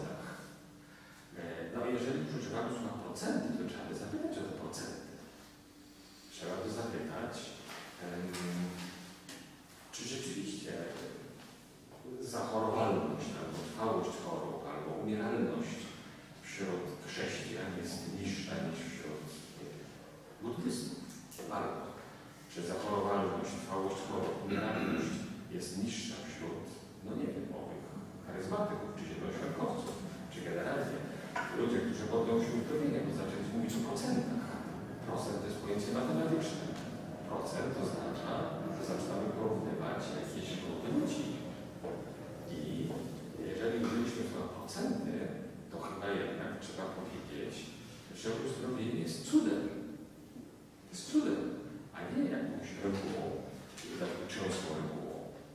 No jeżeli już używamy słowa procenty, to trzeba by zapytać o te procenty. Trzeba by zapytać, czy rzeczywiście zachorowalność, albo trwałość chorób, albo umieralność wśród chrześcijan jest niższa niż wśród buddystów. Albo czy zachorowalność, trwałość chorób, umieralność jest niższa wśród, no nie wiem, owych charyzmatyków, czy zielonoświątkowców, czy generalnie ludzie, którzy poddą się uzdrowienia, bo zaczęli mówić o procentach. Procent to jest pojęcie matematyczne. Procent oznacza, że zaczynamy porównywać jakieś grupy ludzi. I jeżeli użyliśmy słowa procenty, to chyba jednak trzeba powiedzieć, że uzdrowienie jest cudem. Jest cudem, a nie jakąś regułą, taką częstą regułą.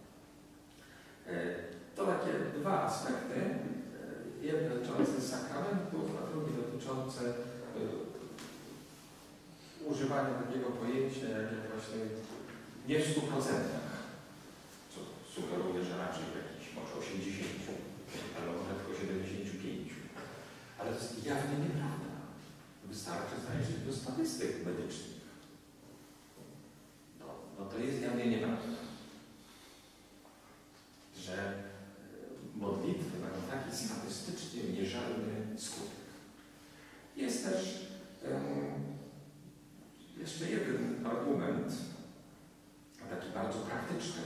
To takie 2 aspekty. Jeden dotyczący sakramentów, a drugi dotyczący używanie takiego pojęcia jak właśnie nie w 100%, co sugeruje, że raczej w jakichś może 80, ale może tylko 75. Ale to jest jawnie nieprawda. Wystarczy zajrzeć do statystyk medycznych. No to jest jawnie nieprawda. Że modlitwy mają taki statystycznie mierzalny skutek. Jest też jeszcze jeden argument, taki bardzo praktyczny.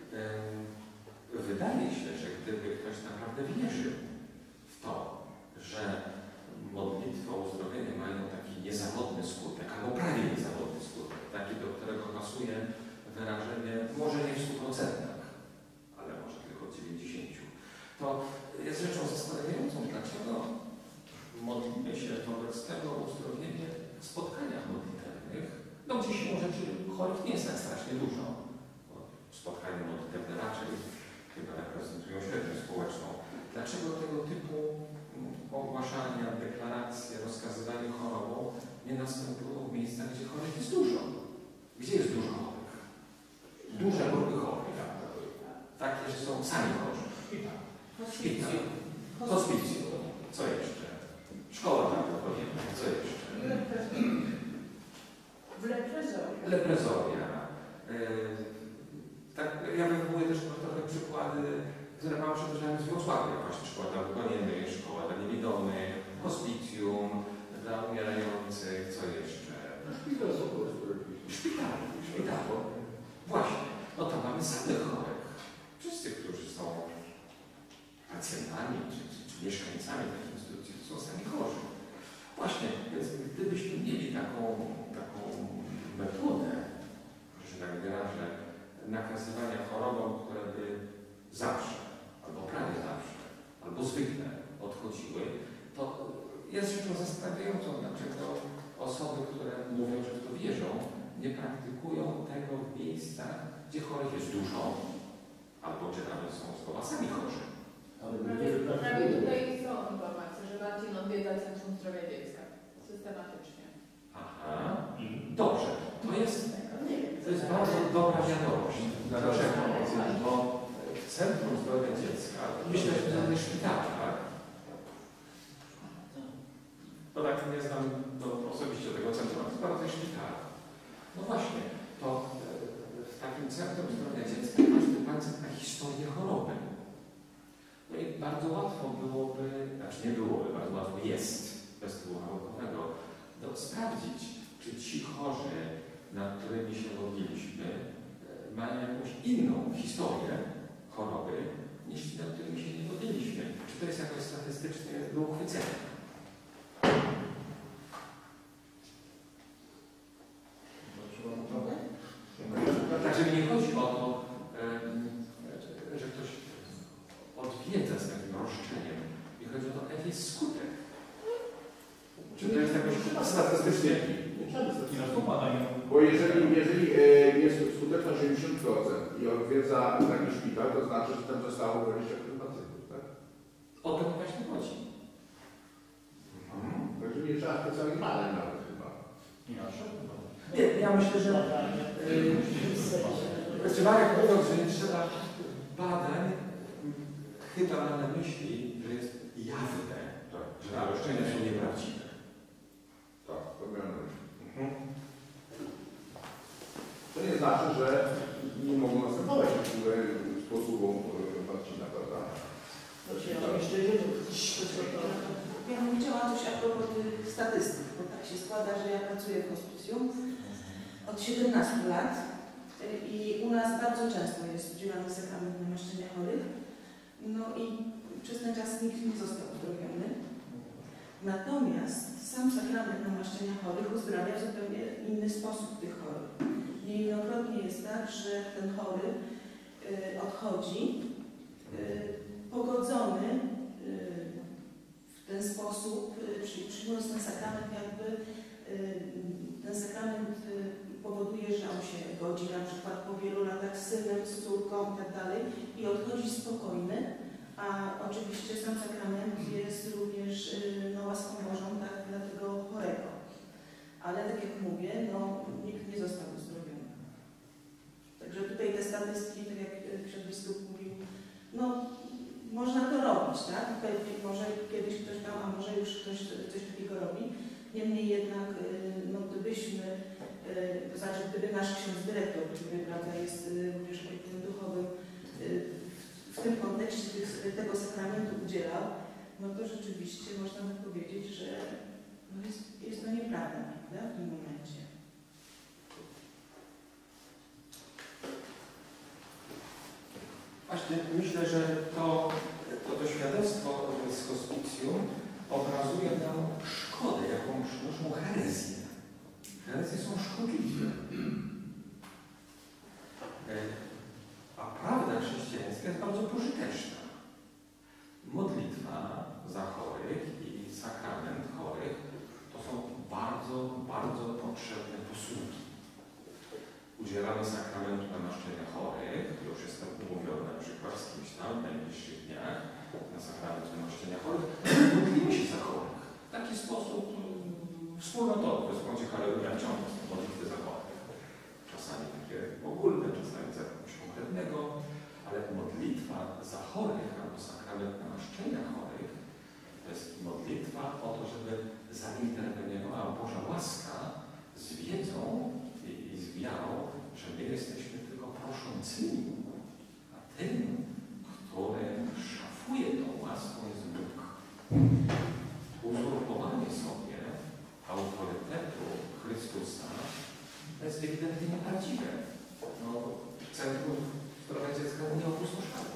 Wydaje się, że gdyby ktoś naprawdę wierzył w to, że modlitwy o uzdrowienie mają taki niezawodny skutek, albo prawie niezawodny skutek, taki, do którego pasuje wyrażenie może nie w 100%, ale może tylko w 90%, to jest rzeczą zastanawiającą, dlaczego modlimy się wobec tego uzdrowienia w spotkaniach modlitewnych, no gdzie siłą rzeczy chorych nie jest tak strasznie dużo. Spotkania modlitewne raczej chyba reprezentują średnią społeczną. Dlaczego tego typu ogłaszania, deklaracje, rozkazywanie chorobą nie następują w miejscach, gdzie chorych jest dużo? Gdzie jest dużo chorych? Duże grupy chorych. Takie, że są sami chorzy. Szpital. Hospicjum. Co jeszcze? Szkoła prawdopodobnie. Co jeszcze? Leprezoria. Tak, ja wywołuję też trochę przykłady, które mam przepraszam z Wrocławia. Właśnie szkoła dla wykonienych, szkoła dla niewidomych, hospicjum dla umierających, co jeszcze? Szpitalu. Właśnie. No to mamy samych chorych. Wszyscy, którzy są pacjentami czy mieszkańcami takich instytucji, to są sami chorzy. Właśnie, więc gdybyśmy mieli taką metodę, że tak wyrażę, nakazywania chorobom, które by zawsze, albo prawie zawsze, albo zwykle odchodziły, to jest rzeczą zastanawiającą, dlaczego osoby, które mówią, że w to wierzą, nie praktykują tego w miejscach, gdzie chorych jest dużo, albo gdzie nawet są słowa sami chorzy. Prawie tutaj są informacje, że Marcin odwiedza Centrum Zdrowia Dziecka systematycznie. Aha, dobrze. To jest bardzo dobra wiadomość. Dlaczego? Bo w Centrum Zdrowia Dziecka, myślę, że to jest szpital, tak? No tak, nie znam osobiście tego centrum, ale to bardzo jest szpital. No właśnie, to w takim Centrum Zdrowia Dziecka każdy pacjent ma historię choroby. No i bardzo łatwo byłoby, znaczy nie byłoby, bardzo łatwo jest, bez wpływu naukowego, sprawdzić, czy ci chorzy, nad którymi się modliliśmy, mają jakąś inną historię choroby, niż ci, nad którymi się nie modliliśmy. Czy to jest jakoś statystycznie do uchwycenia? Także nie chodzi o to, że ktoś odwiedza z takim roszczeniem. Nie chodzi o to, jaki jest skutek. Czy to jest jakoś statystycznie? Bo jeżeli jest skuteczność 80% i odwiedza taki szpital, to znaczy, że tam zostało 20 pacjentów, tak? O to właśnie chodzi. Także nie trzeba specjalnie badań nawet chyba. Nie, ja myślę, że Marek mówiąc, że nie trzeba badań, chyba ma na myśli, że jest jawne, że te roszczenia są nieprawdziwe. Tak, to miałem na myśli. To nie znaczy, że nie mogą następować sposobą Marcina, prawda? Ja bym chciała coś a propos tych statystyk, bo tak się składa, że ja pracuję w hospicjum od 17 lat i u nas bardzo często jest udzielany sakrament namaszczenia chorych. No i przez ten czas nikt nie został uzdrowiony. Natomiast sam sakrament namaszczenia chorych uzdrawia w zupełnie inny sposób tych chorych. Niejednokrotnie jest tak, że ten chory odchodzi pogodzony w ten sposób, przyjmując ten sakrament, jakby ten sakrament powoduje, że on się godzi na przykład po wielu latach z synem, z córką i tak dalej i odchodzi spokojny, a oczywiście sam sakrament jest również łaską Bożą tak, dla tego chorego. ale tak jak mówię, no, nikt nie został uzdrowiony. Także tutaj te statystyki, tak jak przedwystęp mówił, no można to robić, tak? Pewnie może kiedyś ktoś tam, a może już ktoś coś takiego robi. Niemniej jednak, no gdybyśmy, to znaczy gdyby nasz ksiądz dyrektor, który prawda, jest również opiekunem duchowym, w tym kontekście tego sakramentu udzielał, no to rzeczywiście można by powiedzieć, że no jest to nieprawda, prawda, w tym momencie. Właśnie myślę, że to świadectwo z hospicjum obrazuje nam szkodę, jaką przynoszą herezje. Herezje są szkodliwe. A prawda chrześcijańska jest bardzo pożyteczna. Modlitwa za chorych i sakrament chorych to są bardzo, bardzo potrzebne posługi. Udzielamy sakramentu namaszczenia chorych, już jestem umówiony na przykład z kimś tam w najbliższych dniach na sakrament namaszczenia chorych, modlimy się za chorych. W taki sposób wspólnotowy, w skądzie Halleluja ciągle są modlitwy za chorych. Czasami takie ogólne, czasami za kogoś konkretnego, ale modlitwa za chorych albo sakrament namaszczenia chorych to jest modlitwa o to, żeby zainterweniowała Boża łaska z wiedzą i z wiarą, że my jesteśmy tylko proszącymi, a tym, który szafuje tą łaską, jest Bóg. Uzurpowanie sobie autorytetu Chrystusa jest ewidentnie nieprawdziwe. No, Centrum Zdrowia Dziecka nie opustoszało.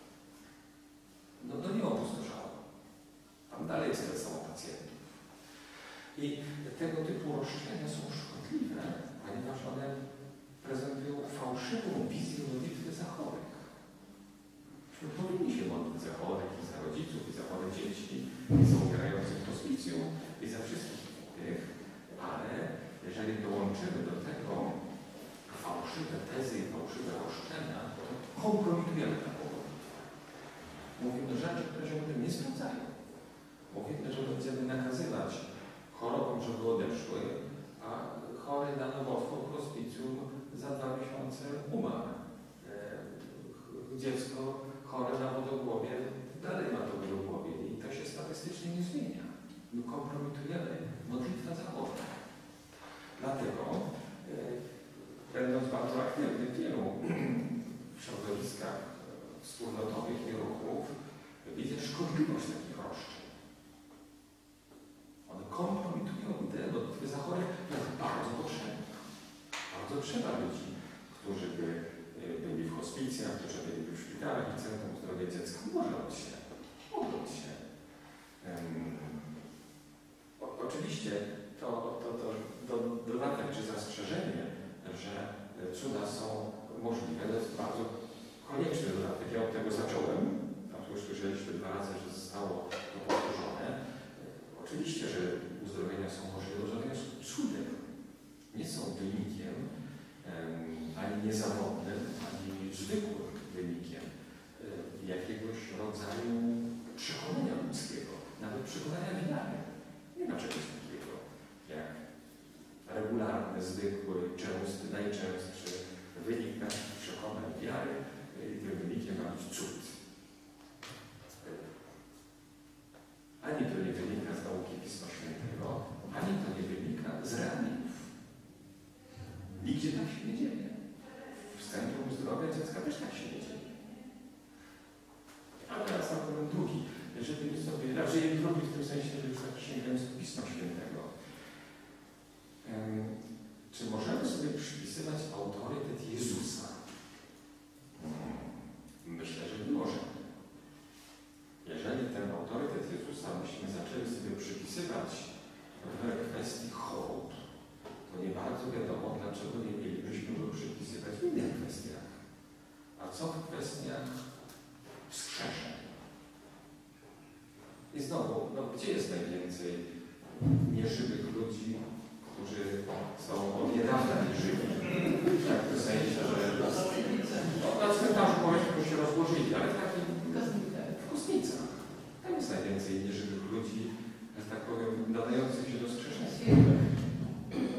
No to nie opustoszało. Tam dalej jest tyle samo pacjentów. I tego typu roszczenia są szkodliwe, ponieważ one prezentują fałszywą wizję modlitwy za chorych. My powinni się modlić za chorych i za rodziców, i za chore dzieci, i za umierających w hospicjum, i za wszystkich tych, ale jeżeli dołączymy do tego fałszywe tezy i fałszywe roszczenia, to kompromitujemy taką modlitwę. Mówimy rzeczy, które się potem nie sprawdzają. Mówimy, że będziemy nakazywać chorobom, żeby odeszły, a chory na nowotwór w hospicjum za 2 miesiące umarł. Dziecko chore na wodogłowie dalej ma to wodogłowie i to się statystycznie nie zmienia. My kompromitujemy modlitwę za chorych. Dlatego, będąc bardzo aktywny w wielu środowiskach wspólnotowych i ruchów, widzę szkodliwość takich roszczeń. One kompromitują ideę modlitwy za chorych, to jest bardzo potrzebne. Bardzo trzeba ludzi, którzy by byli w hospicjach, którzy byli w szpitalach i Centrum Zdrowia Dziecka. Modlą się. Oczywiście to dodatek czy zastrzeżenie, że cuda są możliwe, to jest bardzo konieczny dodatek. Ja od tego zacząłem, a tu już słyszeliśmy 2 razy, że zostało to powtórzone. Oczywiście, że uzdrowienia są możliwe, uzdrowienia są cudem. Nie są wynikiem ani niezawodnym, ani zwykłym wynikiem jakiegoś rodzaju przekonania ludzkiego, nawet przekonania wiary. Nie ma czegoś takiego jak regularny, zwykły, częsty, najczęstszy wynik naszych przekonań wiary i tym wynikiem ma być cud. Ani to nie wynika z nauki Pisma Świętego, ani to nie wynika z realiów. Nigdzie tak się nie dzieje. W Centrum Zdrowia Dziecka też tak się nie dzieje. A teraz argument drugi. Jeżeli sobie, raczej drugi w tym sensie, że już tak sięgając do Pisma Świętego. Czy możemy sobie przypisywać autorytet Jezusa? Myślę, że nie możemy. Jeżeli ten autorytet Jezusa byśmy zaczęli sobie przypisywać w kwestii chorób, to nie bardzo wiadomo, dlaczego nie mielibyśmy go przypisywać w innych kwestiach. A co w kwestiach wskrzeszeń? I znowu, no, gdzie jest najwięcej nieżywych ludzi, którzy są od niedawna nieżywi? Tak, w sensie, że na cmentarzu powiedzmy się rozłożyli, ale w takim w Kostnicach. Tam jest najwięcej nieżywych ludzi, że tak powiem, nadających się do skrzeszenia.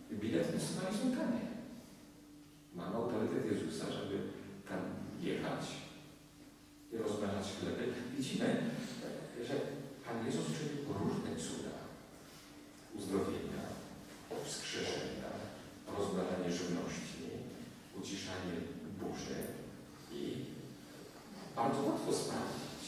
bilety nie są tanie. Mamy autorytet Jezusa, żeby tam jechać i rozmnażać chleby. Widzimy, że Pan Jezus czynił różne cuda. Uzdrowienia, wskrzeszenia, rozmnażanie żywności, uciszanie burzy i bardzo łatwo sprawdzić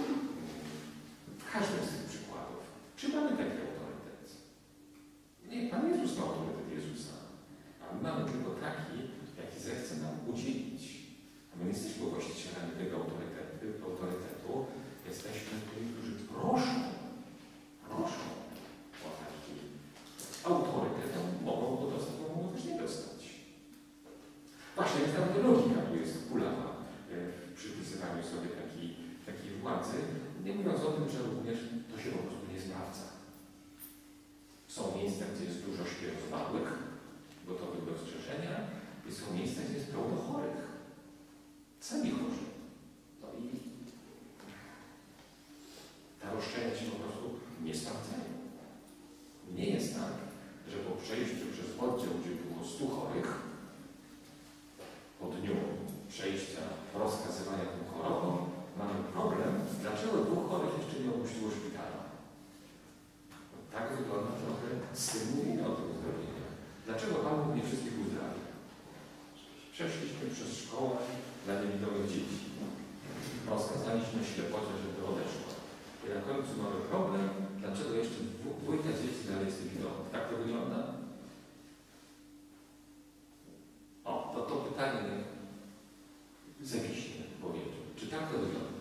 w każdym z tych przykładów, czy mamy taki autorytet. Nie, Pan Jezus ma autorytet Jezusa, a my mamy tylko taki, jaki zechce nam udzielić. A my nie jesteśmy właścicielami tego autorytetu, jesteśmy tymi, którzy proszą o taki autorytet, mogą go dostać, mogą też nie dostać. Właśnie, jest tam logika, tu jest kulawa w przypisywaniu sobie takiej władzy, nie mówiąc o tym, że również to się po prostu nie sprawdza. Są miejsca, gdzie jest dużo śpiew zmarłych, gotowych do wskrzeszenia, i są miejsca, gdzie jest pełno chorych. Sami chorzy. No i ta roszczenia się po prostu nie sprawdzają. Nie jest tak, że po przejściu przez oddział, gdzie było 100 chorych, po dniu przejścia, rozkazywania tą chorobą, mamy problem, dlaczego 2 chorych jeszcze nie opuściło szpitala. No, tak wygląda trochę z tym mówienia o tym uzdrowieniu. Dlaczego Pan Bóg nie wszystkich uzdrawia? Przeszliśmy przez szkołę dla niewidomych dzieci. Rozkazaliśmy ślepocie, żeby odeszła. I na końcu mamy problem, dlaczego jeszcze 2 dzieci dalej jest niewidomych. Tak to wygląda? O, to pytanie zawiśnie w powietrzu. Czy tak to wygląda?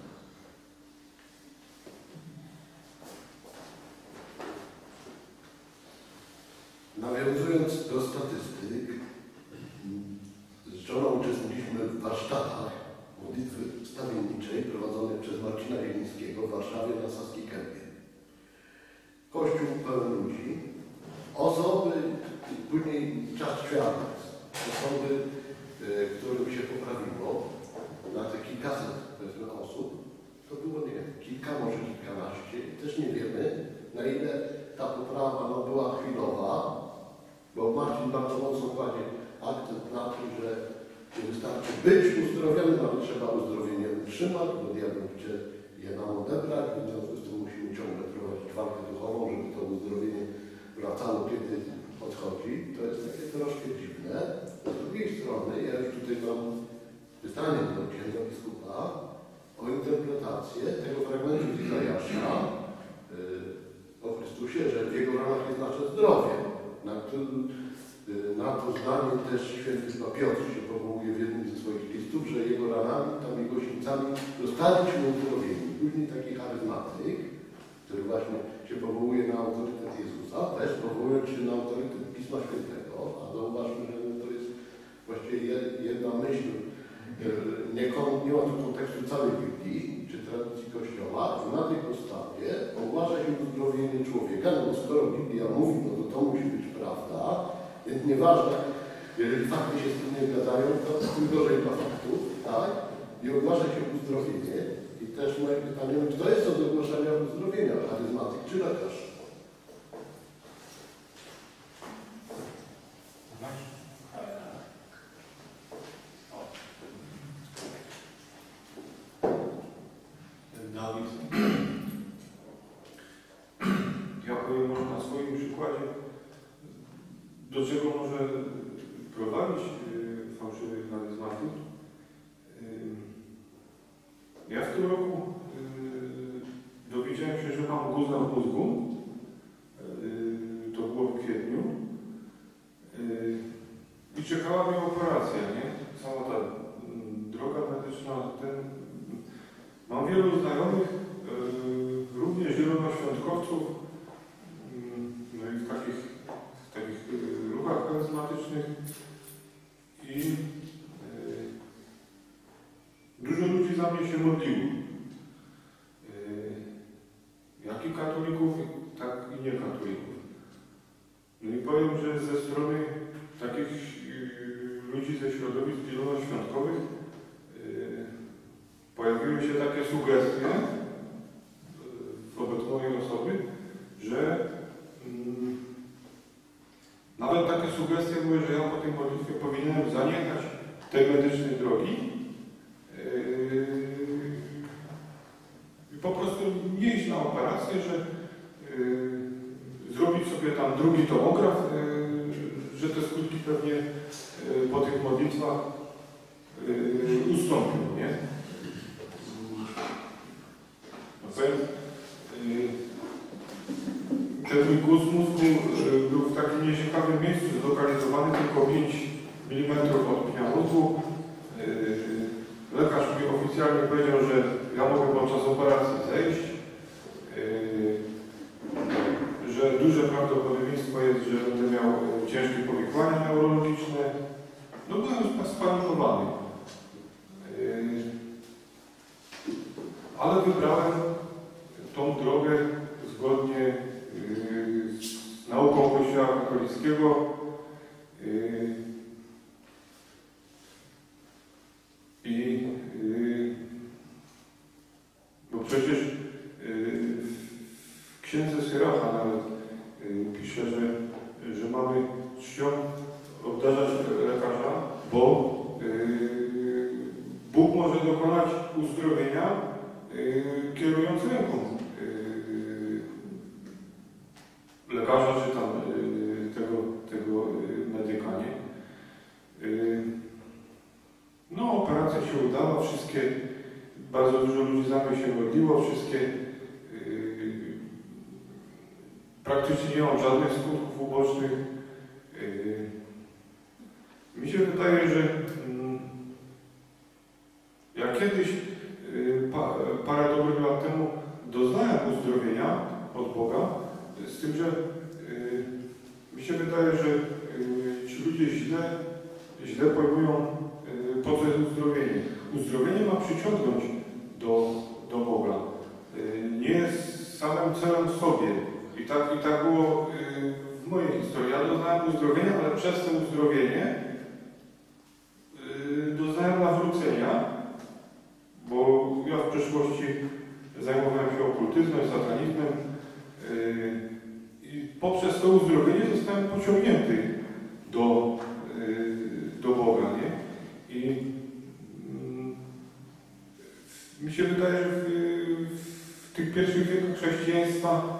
Nawiązując do statystyk, z żoną uczestniczyliśmy w warsztatach modlitwy wstawienniczej prowadzonych przez Marcina Wielińskiego w Warszawie na Saskiej Kępie. Kościół pełen ludzi, osoby, później czas świata, osoby, którym się poprawiło, na te kilkaset powiedzmy osób, to było, nie wiem, kilka, może kilkanaście. Też nie wiemy, na ile ta poprawa była chwilowa, bo Marcin bardzo mocno kładzie akcent na to, że nie wystarczy być uzdrowionym, ale trzeba uzdrowienie utrzymać, bo diabeł chce je nam odebrać, w związku z tym musimy ciągle prowadzić walkę duchową, żeby to uzdrowienie wracało, kiedy odchodzi. To jest takie troszkę dziwne. Z drugiej strony, ja już tutaj mam pytanie do księdza biskupa o interpretację tego fragmentu z Izajasza o Chrystusie, że w Jego ranach jest nasze zdrowie. Na to zdanie też święty Piotr się powołuje w jednym ze swoich listów, że Jego ranami, tam Jego sińcami dostaliśmy uzdrowieni. Później taki charyzmatyk, który właśnie się powołuje na autorytet Jezusa, też powołując się na autorytet Pisma Świętego, a zauważmy, że to jest właściwie jedna myśl, nie ma tu kontekstu całej Biblii, czy tradycji Kościoła, i na tej podstawie ogłasza się uzdrowienie człowieka, no bo skoro Biblia mówi, no to musi być prawda, więc nieważne, jeżeli fakty się z tym nie zgadzają, to tym gorzej dla faktów, tak? I ogłasza się uzdrowienie. I też moje pytanie, kto jest od ogłaszania uzdrowienia, charyzmatyk czy lekarz? Dawid. Ja powiem może na swoim przykładzie, do czego może prowadzić fałszywy charyzmatyk. Ja w tym roku dowiedziałem się, że mam guzna w mózgu. To było w kwietniu. I czekała mnie operacja, nie? Cała ta droga medyczna. Mam wielu znajomych, również zielonoświątkowców, no i w takich ruchach charyzmatycznych. I dużo ludzi za mnie się modliło. Jak i katolików, tak i niekatolików. No i powiem, że ze strony takich ludzi ze środowisk zielonoświątkowych pojawiły się takie sugestie wobec mojej osoby, że Nawet takie sugestie były, że ja po tej modlitwie powinienem zaniechać tej medycznej drogi i po prostu nie iść na operację, że zrobić sobie tam drugi tomograf, że te skutki pewnie po tych modlitwach ustąpią, nie? Ten mój guz mózgu był w takim nieciekawym miejscu, zlokalizowany tylko 5 mm od pnia mózgu. Lekarz mi oficjalnie powiedział, że ja mogę podczas operacji zejść, że duże prawdopodobieństwo jest, że będę miał ciężkie powikłania neurologiczne. No byłem spanikowany. Ale wybrałem tą drogę zgodnie z nauką Kościoła katolickiego bo przecież w księdze Syracha nawet pisze, że mamy czcią obdarzać lekarza, bo Bóg może dokonać uzdrowienia kierując ręką lekarza czy tam tego medyka, nie? No, operacja się udała, bardzo dużo ludzi za mnie się modliło, praktycznie nie mam żadnych skutków ubocznych. Mi się wydaje, że jak kiedyś, parę dobrych lat temu, doznałem uzdrowienia od Boga, z tym, że mi się wydaje, że ci ludzie źle pojmują, po co jest uzdrowienie. Uzdrowienie ma przyciągnąć do Boga. Nie jest samym celem w sobie. I tak było w mojej historii. Ja doznałem uzdrowienia, ale przez to uzdrowienie doznałem nawrócenia, bo ja w przeszłości zajmowałem się okultyzmem, satanizmem i poprzez to uzdrowienie zostałem pociągnięty do Boga, nie? I mi się wydaje, że w tych pierwszych wiekach chrześcijaństwa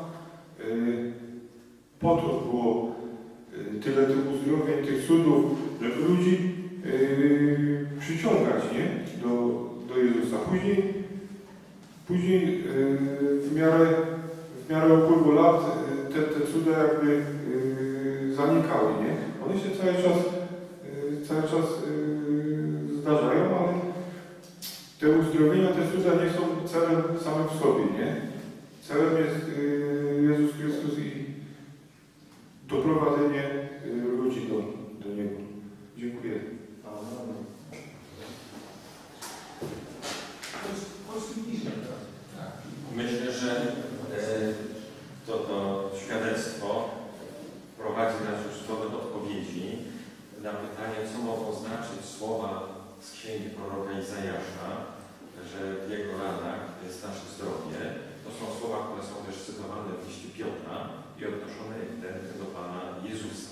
po to było tyle tych uzdrowień, tych cudów, żeby ludzi przyciągać, nie? Do Jezusa. Później w miarę upływu lat te cuda jakby zanikały, nie? One się cały czas zdarzają, ale te uzdrowienia, te cuda nie są celem samym w sobie, nie? Celem jest Jezus Chrystus i doprowadzenie ludzi do Niego. Dziękuję. Myślę, że to świadectwo prowadzi nas już do odpowiedzi na pytanie, co mogą znaczyć słowa z księgi proroka Izajasza, że w jego ranach jest nasze zdrowie. To są słowa, które są też cytowane w liście Piotra i odnoszone ewidentnie do Pana Jezusa.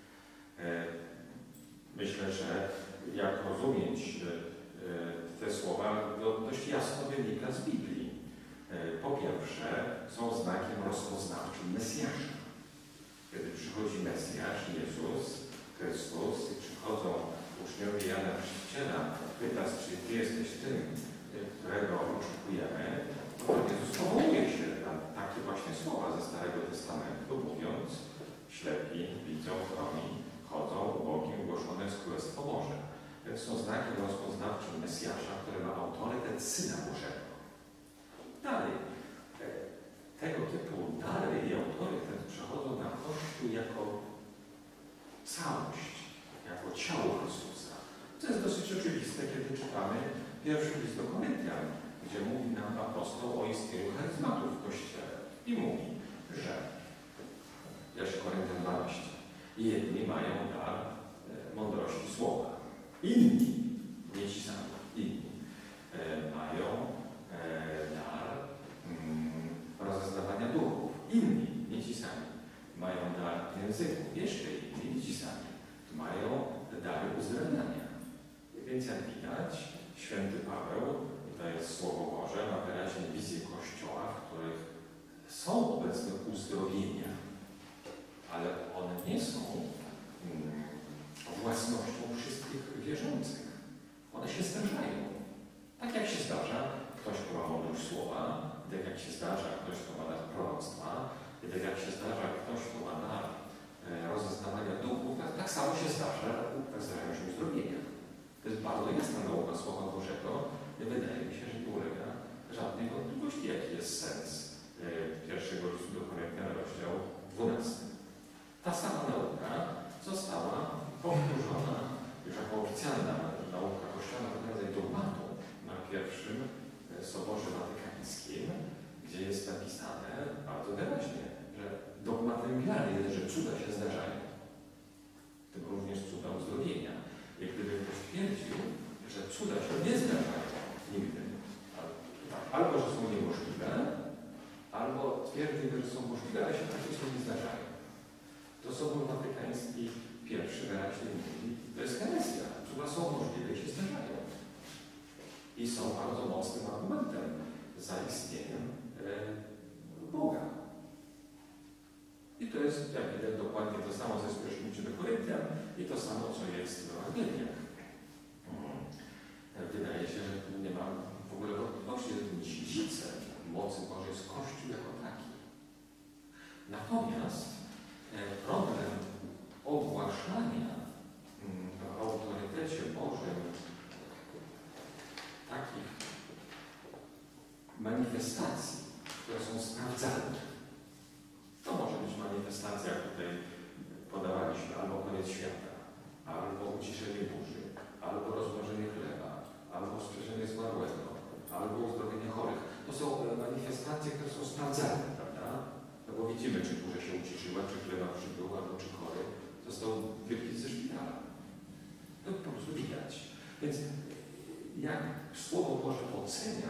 Myślę, że jak rozumieć te słowa, dość jasno wynika z Biblii. Po pierwsze, są znakiem rozpoznawczym Mesjasza. Kiedy przychodzi Mesjasz, Jezus, Chrystus i przychodzą uczniowie Jana Chrzciciela, pytasz, czy Ty jesteś tym, którego oczekujemy, to Jezus powołuje się na takie właśnie słowa ze Starego Testamentu, mówiąc, ślepi widzą, chromi, chodzą, ubogim głoszone jest Królestwo Boże. Więc są znakiem rozpoznawczym Mesjasza, który ma autorytet Syna Bożego. Dalej, tego typu dary i autorytet przechodzą na Kościół jako całość, jako ciało Chrystusa. To jest dosyć oczywiste, kiedy czytamy pierwszy list do Koryntian, gdzie mówi nam apostoł o istnieniu charyzmatów w Kościele. I mówi, że 1 Koryntian 12, jedni mają dar mądrości słowa, inni, nie ci sami, inni mają dar rozeznawania duchów, inni, nie ci sami, mają dar języków, jeszcze inni ludzi sami, mają dary uzdrawiania. Więc jak widać, święty Paweł, i to jest Słowo Boże, ma wyraźnie wizję Kościoła, w których są obecne uzdrowienia, ale one nie są własnością wszystkich wierzących. One się zdarzają. Tak jak się zdarza ktoś, kto ma mądrość słowa, tak jak się zdarza ktoś, kto ma dar proroctwa, tak jak się zdarza ktoś, kto ma dar rozeznawania duchów, tak samo się zdarza, tak zdarzają się uzdrowienia. To jest bardzo jasna nauka Słowa Bożego. Wydaje mi się, że nie ulega żadnej wątpliwości, jaki jest sens pierwszego listu do Koryntian, rozdział 12. Ta sama nauka została powtórzona już jako oficjalna nauka Kościoła na rodzaj dogmatu na pierwszym Soborze Watykańskim, gdzie jest napisane bardzo wyraźnie, że dogmatem wiary jest, że cuda się zdarzają. W tym również cuda uzdrowienia. Jak gdyby ktoś twierdził, że cuda się nie zdarzają nigdy. Albo, że są niemożliwe, albo twierdził, że są możliwe, ale się praktycznie nie zdarzają. To Sobór Watykański pierwszy wyraźnie mówi, to jest herezja. Cuda są możliwe i się zdarzają. I są bardzo mocnym argumentem za istnieniem Boga. I to jest, jak widać, dokładnie to samo, co jest w pierwszym liście do Koryntian i to samo, co jest w Ewangeliach. Wydaje się, że tu nie ma w ogóle wątpliwości, że dziedzicem mocy Bożej jest Kościół jako taki. Natomiast problem ogłaszania w autorytecie Bożym takich manifestacji, które są sprawdzalne. To może być manifestacja, jak tutaj podawaliśmy, albo koniec świata, albo uciszenie burzy, albo rozmnożenie chleba, albo wskrzeszenie zmarłego, albo uzdrowienie chorych. To są manifestacje, które są sprawdzalne, prawda? No bo widzimy, czy burza się uciszyła, czy chleba przybył, albo czy chory został wypić ze szpitala. To po prostu widać. Więc jak Słowo Boże ocenia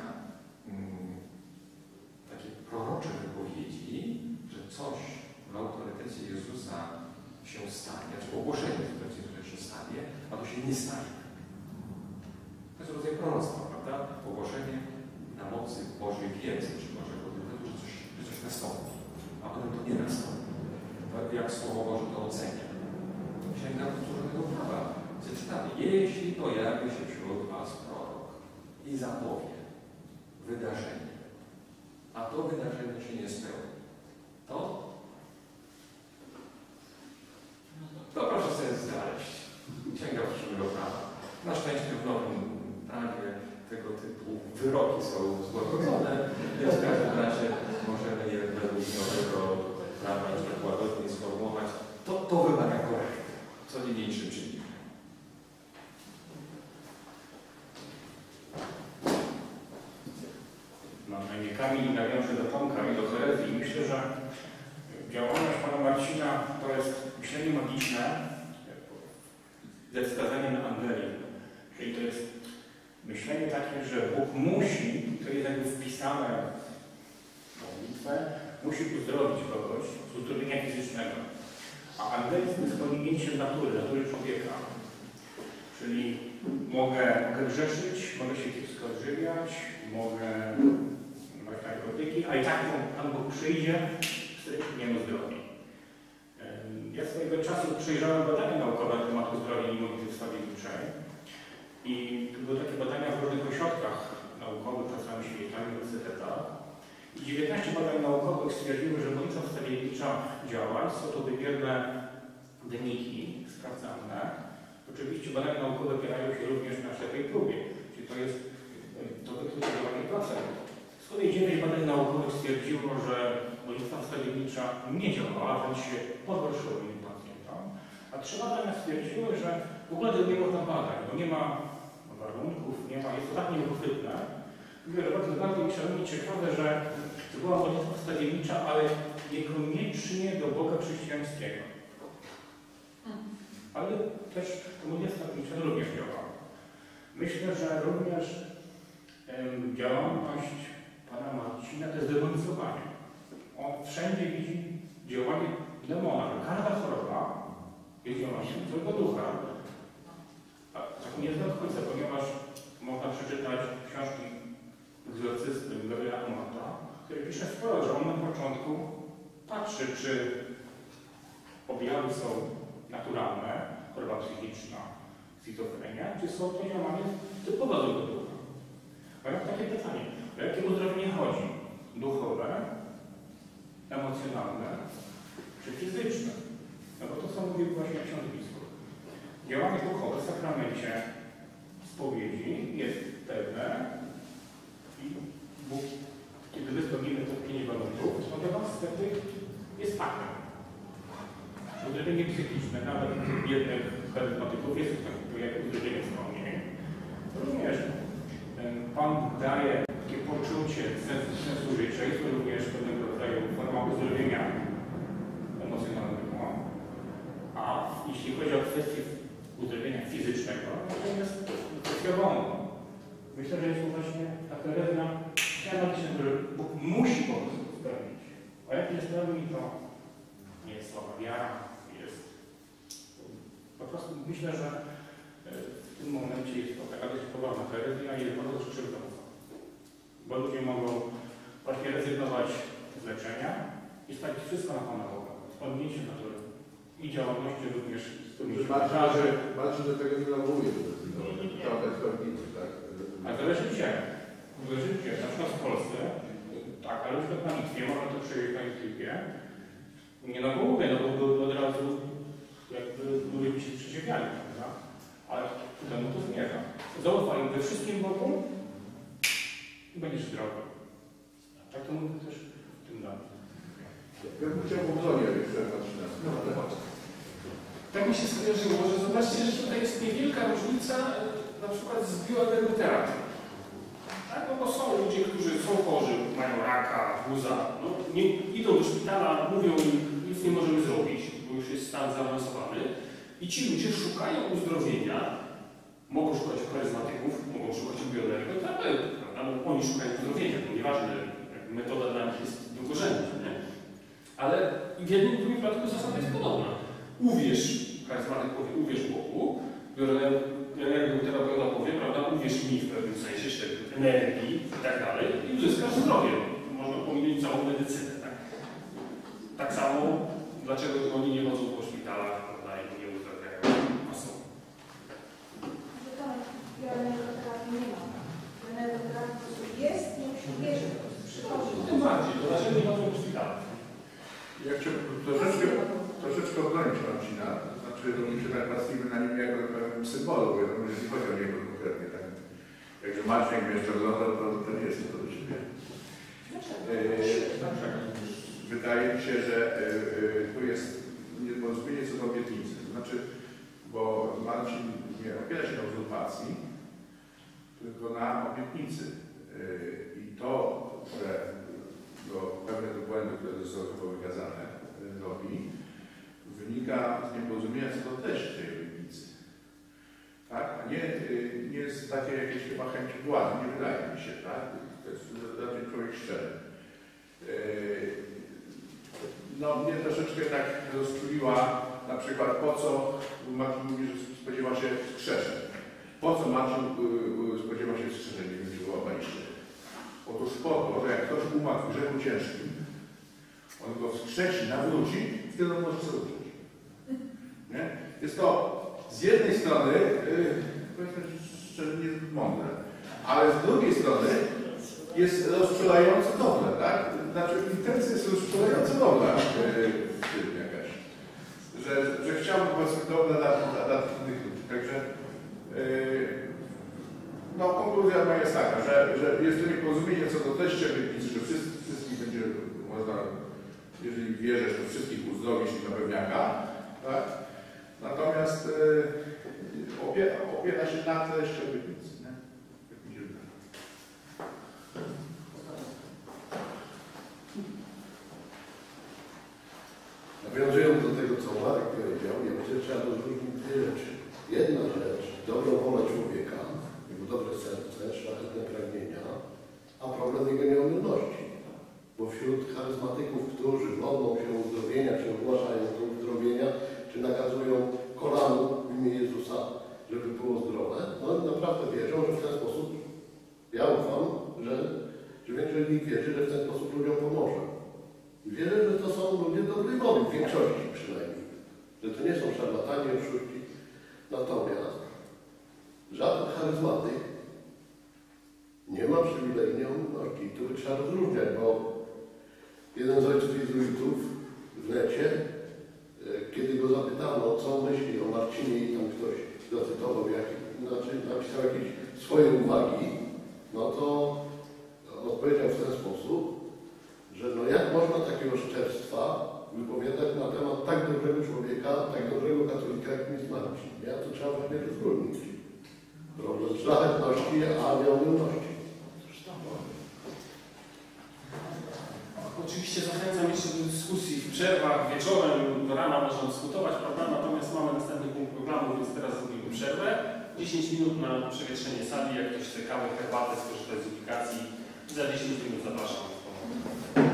takie prorocze wypowiedzi, że coś w autorytecie Jezusa się stanie, czy ogłoszenie, które się stanie, a to się nie stanie. To jest rodzaj proroctwa, prawda? Ogłoszenie na mocy Bożej wiedzy, czy Bożego wypowiedzi, że coś nastąpi, a potem to nie nastąpi. Jak Słowo Boże to ocenia? Sięga do Bożego prawa. Czytamy, jeśli pojawi się wśród was prorok i zapowie wydarzenie, a to wydarzenie się nie spełni, to proszę sobie znaleźć. Sięga Bożego prawa. Na szczęście w nowym prawie tego typu wyroki są złagodzone, więc w każdym razie możemy je według nowego prawa jeszcze łagodnie sformułować. To wymaga korekty, co niniejszym czyni. Mam na imię Kamil i nawiążę do Tomka i do herezji. Myślę, że działalność pana Marcina to jest myślenie magiczne ze wskazaniem na Ewangelię. Czyli to jest myślenie takie, że Bóg musi, to jest jakby wpisane w modlitwę, musi uzdrowić kogoś z uzdrowienia fizycznego. A angelizm jest pominięciem natury człowieka. Czyli mogę grzeszyć, mogę się kiepsko odżywiać, mogę mać narkotyki, a i tak Pan Bóg przyjdzie, z niemu zdrowie. Ja swojego czasu przejrzałem badania naukowe na temat uzdrowień i modlitwy wstawienniczej. I to były takie badania w różnych ośrodkach naukowych na całym świecie, na uniwersytetach. I 19 badań naukowych stwierdziły, że modlitwa wstawiennicza działa. Są to wybierne wyniki sprawdzalne. Oczywiście badania naukowe opierają się również na ślepej próbie, czyli to jest to wykluczowanie placebo. Z kolei 9 badań naukowych stwierdziło, że modlitwa wstawiennicza nie działała, wręcz się pogorszyła innym pacjentom, a 3 badania stwierdziły, że w ogóle tego nie można badać, bo nie ma warunków, jest to tak nieuchwytne. Mówię, że bardzo mi szalenie ciekawe, że to była modlitwa wstawiennicza, ale niekoniecznie do Boga chrześcijańskiego. Ale też to modlitwa wstawiennicza również działa. Myślę, że również działalność pana Marcina to jest demonizowanie. On wszędzie widzi działanie demona, że każda choroba jest działaniem złego ducha. A tak nie jest do końca, ponieważ można przeczytać książki egzorcysty Gabriela Amata, który pisze wprost, że on na początku patrzy, czy objawy są naturalne, choroba psychiczna, schizofrenia, czy są to działania typowo złego ducha. Bo ja mam takie pytanie, o jakie uzdrowienie chodzi? Duchowe, emocjonalne czy fizyczne? No bo to, co mówił właśnie ksiądz biskup. Działanie duchowe w sakramencie spowiedzi jest pewne i Bóg, kiedy wystąpimy to 5 warunków, to dla nas wtedy jest faktem. Uzdrowienie psychiczne, nawet jednych charyzmatyków jest jak uzdrowienie wspomnień. Również Pan daje takie poczucie sensu życia, jest to również pewnego rodzaju forma uzdrowienia emocjonalnego. A jeśli chodzi o kwestię uzdrowienia fizycznego, to jest kwestia wolna. Myślę, że jest to właśnie taka herezja środowiska, który Bóg musi po prostu spełnić. A jak nie spełni, to nie jest słaba wiara, jest po prostu myślę, że w tym momencie jest to taka dość poważna herezja i jest bardzo krzywdząca. Bo ludzie mogą właśnie rezygnować z leczenia i stawić wszystko na Pana Boga. Wspomnienie natury i działalności również z którymi się Marcin do tego nie nawołuje. A zależy gdzie. Zależy gdzie. Na przykład w Polsce, tak, ale na przykład na Litwie, można to przejąć na Litwie, nie nawołuje, no bo od razu jakby ludzie by się sprzeciwiali, prawda? Ale ku temu to zmierza. Zaufaj we wszystkim Bogu i będziesz zdrowy. Tak to mówię też w tym domu. Ja bym chciał Bogdania jeszcze Tak mi się skojarzyło, że zobaczcie, że tutaj jest niewielka różnica na przykład z bioenergoterapią. Tak? No bo są ludzie, którzy są chorzy, mają raka, guza, no, nie, idą do szpitala, mówią im, nic nie możemy zrobić, bo już jest stan zaawansowany. I ci ludzie szukają uzdrowienia, mogą szukać charyzmatyków, mogą szukać bioenergoterapeutów, prawda? No, oni szukają uzdrowienia, to nieważne, metoda dla nich jest drugorzędna, nie? Ale w jednym i drugim przypadku zasada jest podobna. Uwierz, charyzmatyk powie, uwierz Bogu, bioenergoterapeuta powie, prawda, uwierz mi w pewnym sensie, jeszcze energii i tak dalej, i uzyskasz zdrowie. Można pominąć całą medycynę, tak? Tak samo, dlaczego oni nie chodzą po szpitalach, prawda, i nie uzdrawiają masowo. Bioenergoterapii nie ma. Bioenergoterapii jest, nie musi wierzyć, po prostu przychodzi. Tym bardziej, to dlaczego nie chodzą po szpitalach? Ja chciałbym troszeczkę obronić Marcina, to znaczy, że my się tak patrzymy na nim jako na pewnym symbolu, bo ja mówię, że nie chodzi o niego konkretnie, tak? Jakże Marcin mnie jeszcze oglądał, to nie jest to do siebie. Wydaje mi się, że tu jest nieporozumienie co do obietnicy. To znaczy, bo Marcin nie opiera się na uzurpacji, tylko na obietnicy. I to, że pewne te błędy, które zostały wykazane, robi, wynika z nieporozumienia co do treści tej obietnicy. Tak? A nie jest takie jakieś chyba chęć władzy, nie wydaje mi się, tak? To jest raczej człowiek szczery. No mnie troszeczkę tak rozczuliła na przykład po co Marcin mówi, że spodziewa się wskrzeszeń. Po co Marcin spodziewa się wskrzeszeń, nie wiem, czy było obejście. Otóż po to, że jak ktoś umarł w grzechu ciężkim, on go wskrzesi, nawróci, wtedy on może sobie uczyć. Nie? Jest to z jednej strony, powiedzmy szczerze, niezbyt mądre, ale z drugiej strony jest rozczulająco dobre, tak? Znaczy intencja jest rozczulająco dobra jakaś. Że chciałbym powiedzmy dobre dla tych ludzi. Także no, konkluzja moja jest taka, że jest to nieporozumienie co do treści obietnicy, że wszystkich będzie można, jeżeli wierzysz, to wszystkich uzdrowisz i na pewniaka, tak? Natomiast opiera się na treści obietnicy. Nie? Nawiązując do tego, co Marek powiedział, ja myślę, że trzeba rozróżnić dwie rzeczy. Jedna rzecz, dobrą wolę człowieka, jego dobre serce, szlachetne pragnienia, a problem jego nieomylności. Bo wśród charyzmatyków, którzy modlą się o uzdrowienia, czy ogłaszają do uzdrowienia, czy nakazują naprawdę wierzą, że w ten sposób, ja ufam, że większość z nich wierzy, że w ten sposób ludziom pomoże. Wierzę, że to są ludzie dobrej woli, w większości przynajmniej. Że to nie są szarlatani, oszuści. Natomiast żaden charyzmatyk nie ma przywilei nieomylności. I tu trzeba rozróżniać, bo jeden z ojców jezuitów w necie, kiedy go zapytano, co myśli o Marcinie i tam ktoś zacytował, napisał jakieś swoje uwagi, no to on odpowiedział w ten sposób, że no jak można takiego szczerstwa wypowiadać na temat tak dobrego człowieka, tak dobrego katolika jak jest Marcin. Ja to trzeba właśnie rozróżnić. Problem szlachetności, a nieomylności. Oczywiście zachęcam jeszcze do dyskusji w przerwach, wieczorem, do rana można dyskutować, prawda? Natomiast mamy następny punkt programu, więc teraz zrobimy przerwę. 10 minut na przewietrzenie sali, jak ktoś chce kawę, herbatę, skorzystać z ubikacji. Za 10 minut zapraszam.